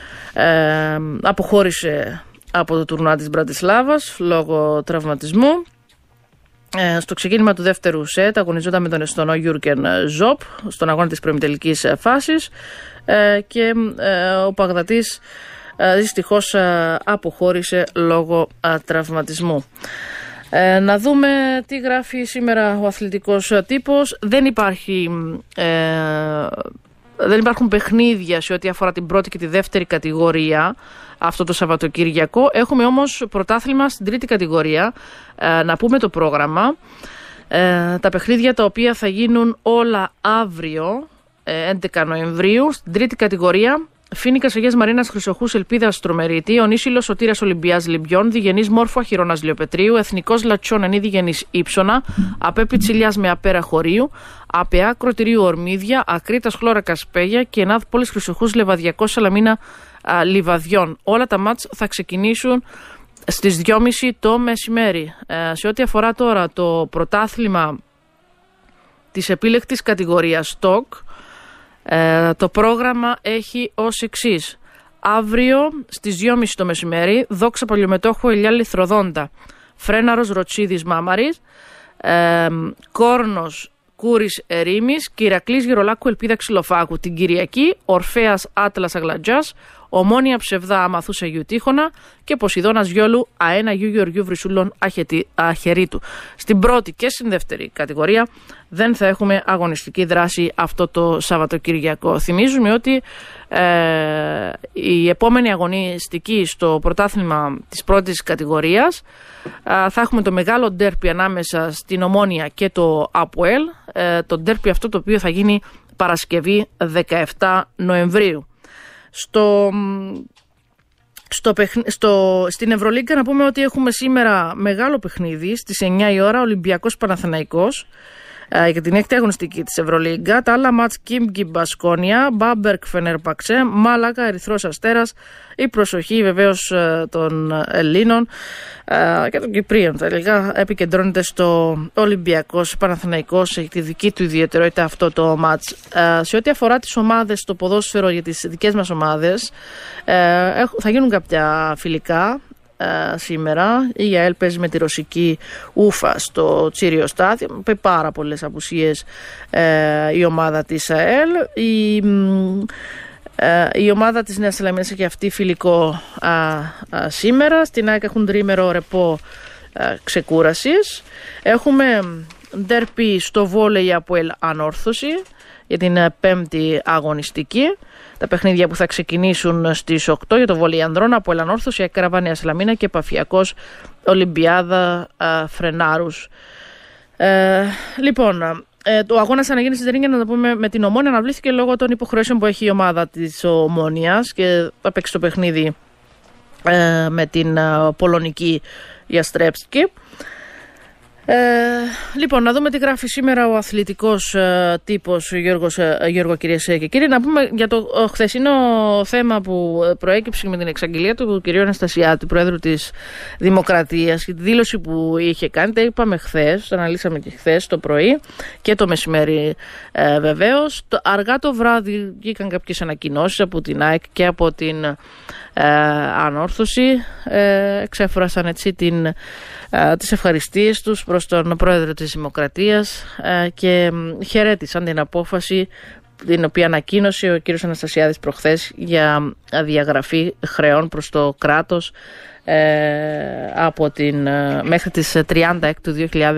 αποχώρησε από το τουρνουά της Μπρατισλάβας λόγω τραυματισμού. Στο ξεκίνημα του δεύτερου σετ αγωνιζόταν με τον Εστονό Γιούρκεν Ζοπ στον αγώνα της προημιτελικής φάσης και ο Παγδατής δυστυχώς αποχώρησε λόγω τραυματισμού. Να δούμε τι γράφει σήμερα ο αθλητικός τύπος. Δεν υπάρχει δεν υπάρχουν παιχνίδια σε ό,τι αφορά την πρώτη και τη δεύτερη κατηγορία αυτό το Σαββατοκύριακο. Έχουμε όμως πρωτάθλημα στην τρίτη κατηγορία. Να πούμε το πρόγραμμα. Τα παιχνίδια τα οποία θα γίνουν όλα αύριο, 11 Νοεμβρίου, στην τρίτη κατηγορία. Φοίνικας Αγίας Μαρίνας Χρυσοχούς Ελπίδας Τρομερίτη, Ονίσιλος Σωτήρας Ολυμπιάς Λιμπιών, Διγενής Μόρφου Αχυρώνας Λιοπετρίου, Εθνικός Λατσιών Ενή Διγενής Ήψονα, ΑΠΕ Πιτσιλιάς με Απέρα Χωρίου, ΑΠΕΑ Κροτηρίου Ορμίδια, Ακρίτας Χλώρακας Πέγια και ΕΝΑΔ Πόλης Χρυσοχούς Λεβαδιακός Σαλαμίνα Λιβαδιών. Όλα τα μάτς θα ξεκινήσουν στις 2.30 το μεσημέρι. Σε ό,τι αφορά τώρα το πρωτάθλημα της επίλεκτης κατηγορίας ΣΤΟΚ, το πρόγραμμα έχει ως εξής. Αύριο στις 2.30 το μεσημέρι, Δόξα Παλιομετόχου Ελιά Λιθροδόντα, Φρέναρος Ροτσίδης Μάμαρης, Κόρνος Κούρης Ερήμης και Ηρακλής Γερολάκου Ελπίδα Ξυλοφάκου. Την Κυριακή, Ορφέας Άτλας Αγλατζάς, Ομόνια Ψευδά Αμαθούσα Γιου Τείχωνα και Ποσειδώνας Γιόλου Αένα Γιου Γεωργιού Βρυσούλων Αχερίτου. Στην πρώτη και στην δεύτερη κατηγορία δεν θα έχουμε αγωνιστική δράση αυτό το Σαββατοκυριακό. Θυμίζουμε ότι η επόμενη αγωνιστική στο πρωτάθλημα της πρώτης κατηγορίας θα έχουμε το μεγάλο ντέρπι ανάμεσα στην Ομόνια και το ΑΠΟΕΛ, το ντέρπι αυτό το οποίο θα γίνει Παρασκευή 17 Νοεμβρίου. Στην Ευρωλίγκα να πούμε ότι έχουμε σήμερα μεγάλο παιχνίδι στις 9 η ώρα, Ολυμπιακός Παναθηναϊκός για την έκτη αγωνιστική της Ευρωλίγκα. Τα άλλα μάτς Κίμκι Μπασκόνια, Μπάμπερκ Φενερπαξέ, Μάλακα Ερυθρός Αστέρας. Η προσοχή βεβαίως των Ελλήνων και των Κυπρίων τελικά επικεντρώνεται στο Ολυμπιακός Παναθηναϊκός, έχει τη δική του ιδιαιτερότητα αυτό το μάτς. Σε ό,τι αφορά τις ομάδες στο ποδόσφαιρο για τις δικές μας ομάδες, θα γίνουν κάποια φιλικά σήμερα. Η ΑΕΛ παίζει με τη ρωσική Ούφα στο Τσίριο Στάδιο, με πάρα πολλές απουσίες η ομάδα της ΑΕΛ. Η ομάδα της Νέας Σαλαμίνας έχει αυτή φιλικό σήμερα. Στην ΑΕΚ έχουν τρίμερο ρεπό ξεκούρασης. Έχουμε ντέρπι στο βόλεϊ από Ανόρθωση για την πέμπτη αγωνιστική. Τα παιχνίδια που θα ξεκινήσουν στις 8 για το βόλεϊ ανδρών από Ανόρθωση, Ακραβά Νέα Σαλαμίνα και Παφιακός Ολυμπιάδα Φρενάρους. Λοιπόν, το αγώνας αναγέννησης της Τερίνγκια, να το πούμε, με την Ομόνια αναβλήθηκε λόγω των υποχρεώσεων που έχει η ομάδα της Ομόνιας και θα παίξει το παιχνίδι με την πολωνική Γιαστρέψκη. Λοιπόν, να δούμε τι γράφει σήμερα ο αθλητικός τύπος Γιώργο, κυρίες και κύριοι. Να πούμε για το χθεσινό θέμα που προέκυψε με την εξαγγελία του κ. Αναστασιάτη, Πρόεδρου της Δημοκρατίας, και τη δήλωση που είχε κάνει. Τα είπαμε χθες, το αναλύσαμε και χθες το πρωί και το μεσημέρι βεβαίως. Αργά το βράδυ βγήκαν κάποιες ανακοινώσεις από την ΑΕΚ και από την Ανόρθωση. Εξέφρασαν έτσι τις ευχαριστίες τους προς τον Πρόεδρο της Δημοκρατίας και χαιρέτησαν την απόφαση την οποία ανακοίνωσε ο κ. Αναστασιάδης προχθές για διαγραφή χρεών προς το κράτος από μέχρι τις 30 του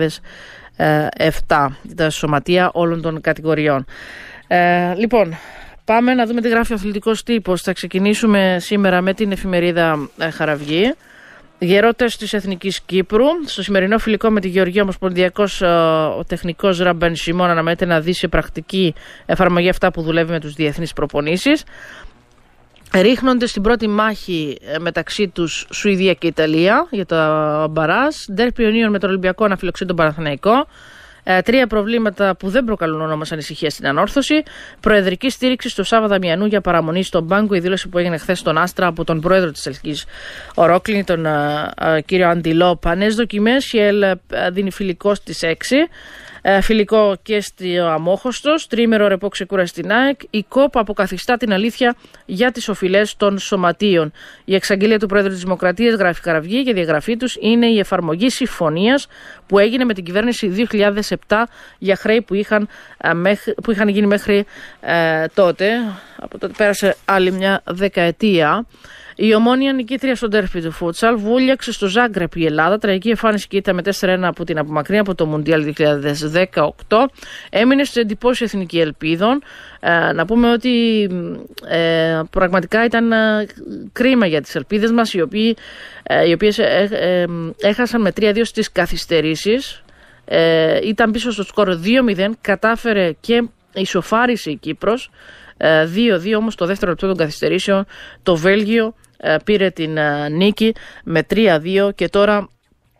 2007, τα σωματεία όλων των κατηγοριών. Λοιπόν, πάμε να δούμε τι γράφει ο αθλητικός τύπος. Θα ξεκινήσουμε σήμερα με την εφημερίδα Χαραυγή. Γερότες της Εθνικής Κύπρου. Στο σημερινό φιλικό με τη Γεωργία, Ομοσπονδιακός ο τεχνικός Ραμπεν Σιμών αναμένεται να δει σε πρακτική εφαρμογή αυτά που δουλεύει με τους διεθνείς προπονήσεις. Ρίχνονται στην πρώτη μάχη μεταξύ τους Σουηδία και Ιταλία για τα μπαράζ. Ντέρπι Ιωνίων με τον Ολυμπιακό να φιλοξενεί τον Παναθηναϊκό. Τρία προβλήματα που δεν προκαλούν όμως ανησυχία στην Ανόρθωση. Προεδρική στήριξη στο Σάββα Δαμιανού για παραμονή στον πάγκο. Η δήλωση που έγινε χθες στον Άστρα από τον πρόεδρο της Ελκής Ορόκληνη, τον κύριο Αντιλό. Πανές δοκιμές. Η ΕΛ δίνει φιλικό στις 6. Φιλικό και στο Αμόχωστος. Τρίμερο ρεπό ξεκούραση στην ΑΕΚ. Η ΚΟΠ αποκαθιστά την αλήθεια για τις οφειλές των σωματείων. Η εξαγγελία του Πρόεδρου της Δημοκρατίας, γράφει Χαραυγή, για διαγραφή τους είναι η εφαρμογή συμφωνίας που έγινε με την κυβέρνηση 2007 για χρέη που είχαν γίνει μέχρι τότε. Από τότε πέρασε άλλη μια δεκαετία. Η Ομόνια νικήτρια στο ντέρπι του φούτσαλ. Βούλιαξε στο Ζάγκρεπ η Ελλάδα. Τραγική εμφάνιση και ήταν με 4-1 που την απομακρύνει από το Μουντιάλ 2010. 18. Έμεινε στις εντυπώσεις Εθνική Ελπίδων. Να πούμε ότι πραγματικά ήταν κρίμα για τις ελπίδες μας, οι οποίες έχασαν με 3-2 στις καθυστερήσεις. Ήταν πίσω στο σκορ 2-0, κατάφερε και ισοφάρισε η Κύπρος. 2-2 όμως το δεύτερο λεπτό των καθυστερήσεων το Βέλγιο πήρε την νίκη με 3-2 και τώρα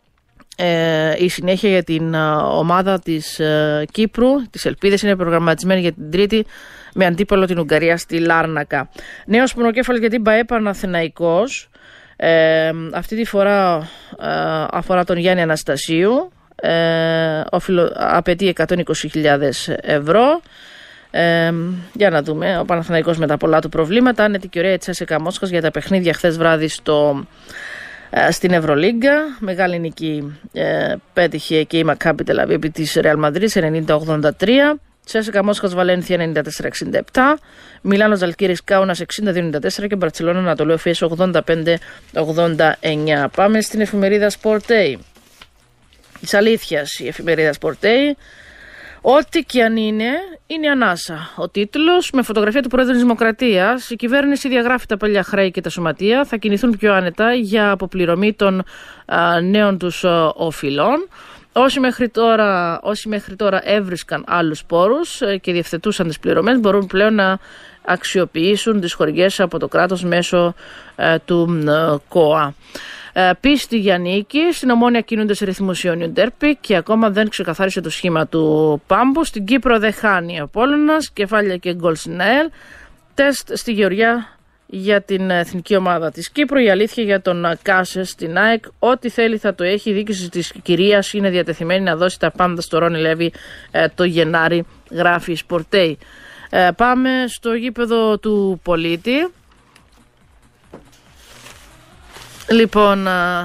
η συνέχεια για την ομάδα της Κύπρου, τις ελπίδες, είναι προγραμματισμένη για την Τρίτη με αντίπαλο την Ουγγαρία στη Λάρνακα. Νέος πονοκέφαλος για την ΠΑΕ Παναθηναϊκός, αυτή τη φορά αφορά τον Γιάννη Αναστασίου, απαιτεί 120.000 ευρώ. Για να δούμε, ο Παναθηναϊκός με τα πολλά του προβλήματα. Άνετη και ωραία η Τσέσσεκα Μόσχας για τα παιχνίδια χθες βράδυ στην Ευρωλίγκα. Μεγάλη νίκη πέτυχε και η Μακάμπι Τελ-Αβίβ επί της Ρεάλ Μαδρίτης 90-83. Τσέσσεκα Μόσχας Βαλένθια 94-67. Μιλάνο Ζαλγκίρις Κάουνας 62-94 και Μπαρτσελόνα Ανατολίου Εφές 85-89. Πάμε στην εφημερίδα Sportday. Της αλήθειας η εφημερίδα Sportday. Ό,τι και αν είναι ανάσα. Ο τίτλος με φωτογραφία του Πρόεδρου της Δημοκρατίας. Η κυβέρνηση διαγράφει τα παλιά χρέη και τα σωματεία. Θα κινηθούν πιο άνετα για αποπληρωμή των νέων τους οφειλών. Όσοι μέχρι τώρα έβρισκαν άλλους πόρους και διευθετούσαν τις πληρωμές μπορούν πλέον να αξιοποιήσουν τις χορηγές από το κράτος μέσω του ΚΟΑ. Πίστη για νίκη. Στην Ομόνια κινούνται σε ρυθμούς Ιόνιου Ντέρπι και ακόμα δεν ξεκαθάρισε το σχήμα του Πάμπου. Στην Κύπρο δεν χάνει ο Απόλλωνας. Κεφάλια και γκολ στην ΑΕΛ. Τεστ στη Γεωργιά για την εθνική ομάδα της Κύπρου. Η αλήθεια για τον Κάσε στην ΑΕΚ. Ό,τι θέλει θα το έχει. Η διοίκηση της κυρίας είναι διατεθειμένη να δώσει τα πάντα στο Ρόνι Λέβι το Γενάρη, γράφει η Sportday. Πάμε στο γήπεδο του Πολίτη. Λοιπόν,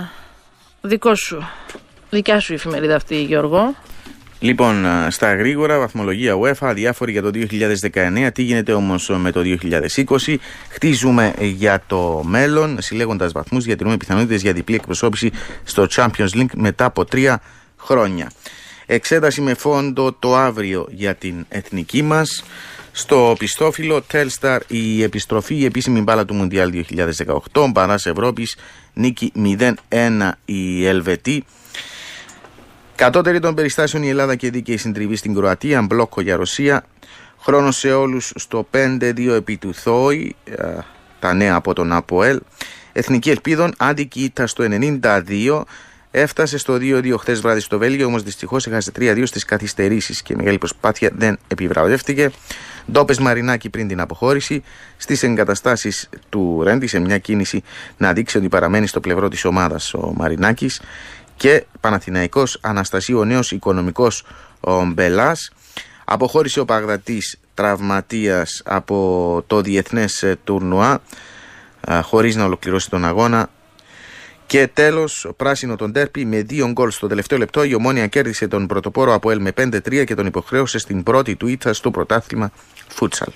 δικιά σου η εφημερίδα αυτή, Γιώργο. Λοιπόν, στα γρήγορα, βαθμολογία UEFA, διάφοροι για το 2019. Τι γίνεται όμως με το 2020? Χτίζουμε για το μέλλον, συλλέγοντας βαθμούς, διατηρούμε πιθανότητες για διπλή εκπροσώπηση στο Champions League μετά από 3 χρόνια. Εξέταση με φόντο το αύριο για την εθνική μας. Στο πιστόφυλλο Telstar η επιστροφή, η επίσημη μπάλα του Μουντιάλ 2018, Μπαράς Ευρώπης, νίκη 0-1 η Ελβετή. Κατώτερη των περιστάσεων η Ελλάδα και δίκαιη συντριβή στην Κροατία, μπλόκο για Ρωσία. Χρόνο σε όλους στο 5-2 επί του Θόη, τα νέα από τον ΑΠΟΕΛ. Εθνική Ελπίδων, άντικη ήττα στο 92. Έφτασε στο 2-2 χθες βράδυ στο Βέλγιο, όμως δυστυχώς έχασε 3-2 στις καθυστερήσεις και μεγάλη προσπάθεια δεν επιβραβεύτηκε. Ντόπες Μαρινάκη πριν την αποχώρηση στις εγκαταστάσεις του Ρέντι, σε μια κίνηση να δείξει ότι παραμένει στο πλευρό της ομάδας ο Μαρινάκης. Και Παναθηναϊκός Αναστασίου, ο νέος οικονομικός Μπελάς. Αποχώρησε ο Παγδατής τραυματίας από το διεθνές τουρνουά χωρίς να ολοκληρώσει τον αγώνα. Και τέλος, πράσινο τον ντέρπι με 2 γκολ στο τελευταίο λεπτό. Η Ομόνοια κέρδισε τον πρωτοπόρο ΑΠΟΕΛ με 5-3 και τον υποχρέωσε στην πρώτη του ήττα στο πρωτάθλημα φούτσαλ.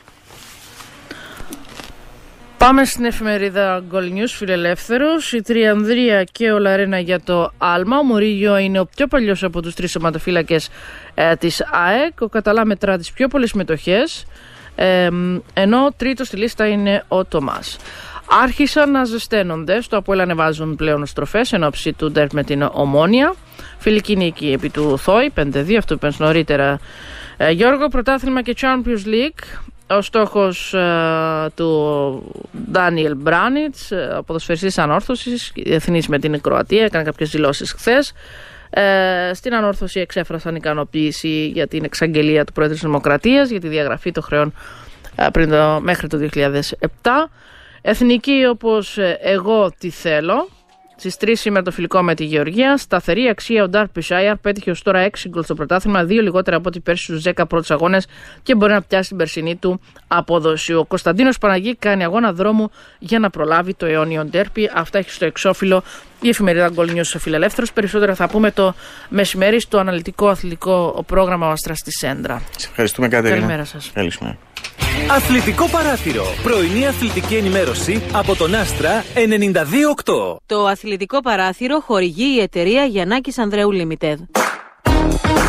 Πάμε στην εφημερίδα Goal News Φιλελεύθερος. Η Τριανδρία και ο Λαρένα για το άλμα. Ο Μουρίγιο είναι ο πιο παλιός από τους 3 σωματοφύλακες της ΑΕΚ. Ο Καταλά μετρά τις πιο πολλές συμμετοχές, ενώ τρίτος στη λίστα είναι ο Τομάς. Άρχισαν να ζεσταίνονται, στο ΑΠΟΕΛ ανεβάζουν πλέον στροφές εν ώψη του ντέρπι με την Ομόνοια. Φιλική νίκη επί του Θόη, 5-2, αυτό είπες νωρίτερα, Γιώργο. Πρωτάθλημα και Champions League. Ο στόχος του Ντάνιελ Μπράνιτς, ποδοσφαιριστής ανόρθωσης, εθνής με την Κροατία, έκανε κάποιες δηλώσεις χθες. Στην ανόρθωση εξέφρασαν ικανοποίηση για την εξαγγελία του Πρόεδρου της Δημοκρατίας για τη διαγραφή των χρεών μέχρι το 2007. Εθνική όπως εγώ τη θέλω. Στις 3 σήμερα το φιλικό με τη Γεωργία. Σταθερή αξία ο Ντάρπι Σάιαρ. Πέτυχε ως τώρα 6 γκολ στο πρωτάθλημα, 2 λιγότερα από ό,τι πέρσι στους 10 πρώτους αγώνες και μπορεί να πιάσει την περσινή του απόδοση. Ο Κωνσταντίνος Παναγί κάνει αγώνα δρόμου για να προλάβει το αιώνιο ντέρπι. Αυτά έχει στο εξώφυλλο η εφημερίδα Goal News ο Φιλελεύθερος. Περισσότερα θα πούμε το μεσημέρι στο αναλυτικό αθλητικό πρόγραμμα Άστρα στη Σέντρα. Σε ευχαριστούμε, Κατερίνα. Καλημέρα σας. Καλησπέρα. Αθλητικό παράθυρο. Πρωινή αθλητική ενημέρωση από τον Άστρα 92.8. Το αθλητικό παράθυρο χορηγεί η εταιρεία Γιαννάκης Ανδρέου Limited.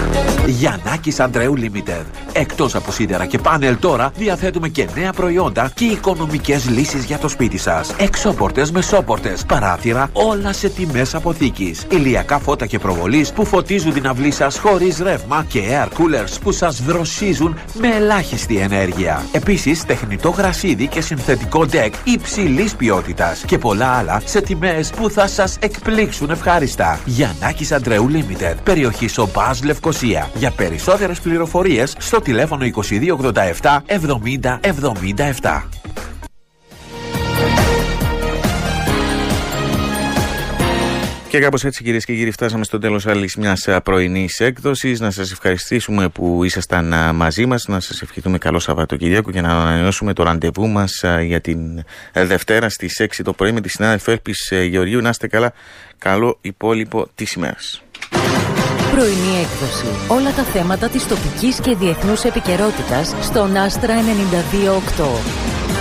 Γιαννάκης Ανδρεού Limited. Εκτός από σίδερα και πάνελ, τώρα διαθέτουμε και νέα προϊόντα και οικονομικές λύσεις για το σπίτι σας. Εξώπορτες, μεσόπορτες, παράθυρα, όλα σε τιμές αποθήκης. Ηλιακά φώτα και προβολής που φωτίζουν την αυλή σας χωρίς ρεύμα και air coolers που σας δροσίζουν με ελάχιστη ενέργεια. Επίσης, τεχνητό γρασίδι και συνθετικό deck υψηλής ποιότητας και πολλά άλλα σε τιμές που θα σας εκπλήξουν ευχάριστα. Γιαννάκης Ανδρεού Limited, περιοχή Σομπάς, Λευκοσία. Για περισσότερες πληροφορίες στο τηλέφωνο 2287 70 77. Και κάπως έτσι, κυρίες και κύριοι, φτάσαμε στο τέλος άλλης μιας πρωινής έκδοσης. Να σας ευχαριστήσουμε που ήσασταν μαζί μας, να σας ευχηθούμε καλό Σαββατοκυριακό και να ανανεώσουμε το ραντεβού μας για την Δευτέρα στις 6 το πρωί με τη συνάδελφο Έλπης Γεωργίου. Να είστε καλά, καλό υπόλοιπο της ημέρας. Πρωινή έκδοση. Όλα τα θέματα της τοπικής και διεθνούς επικαιρότητας στον Άστρα 92.8.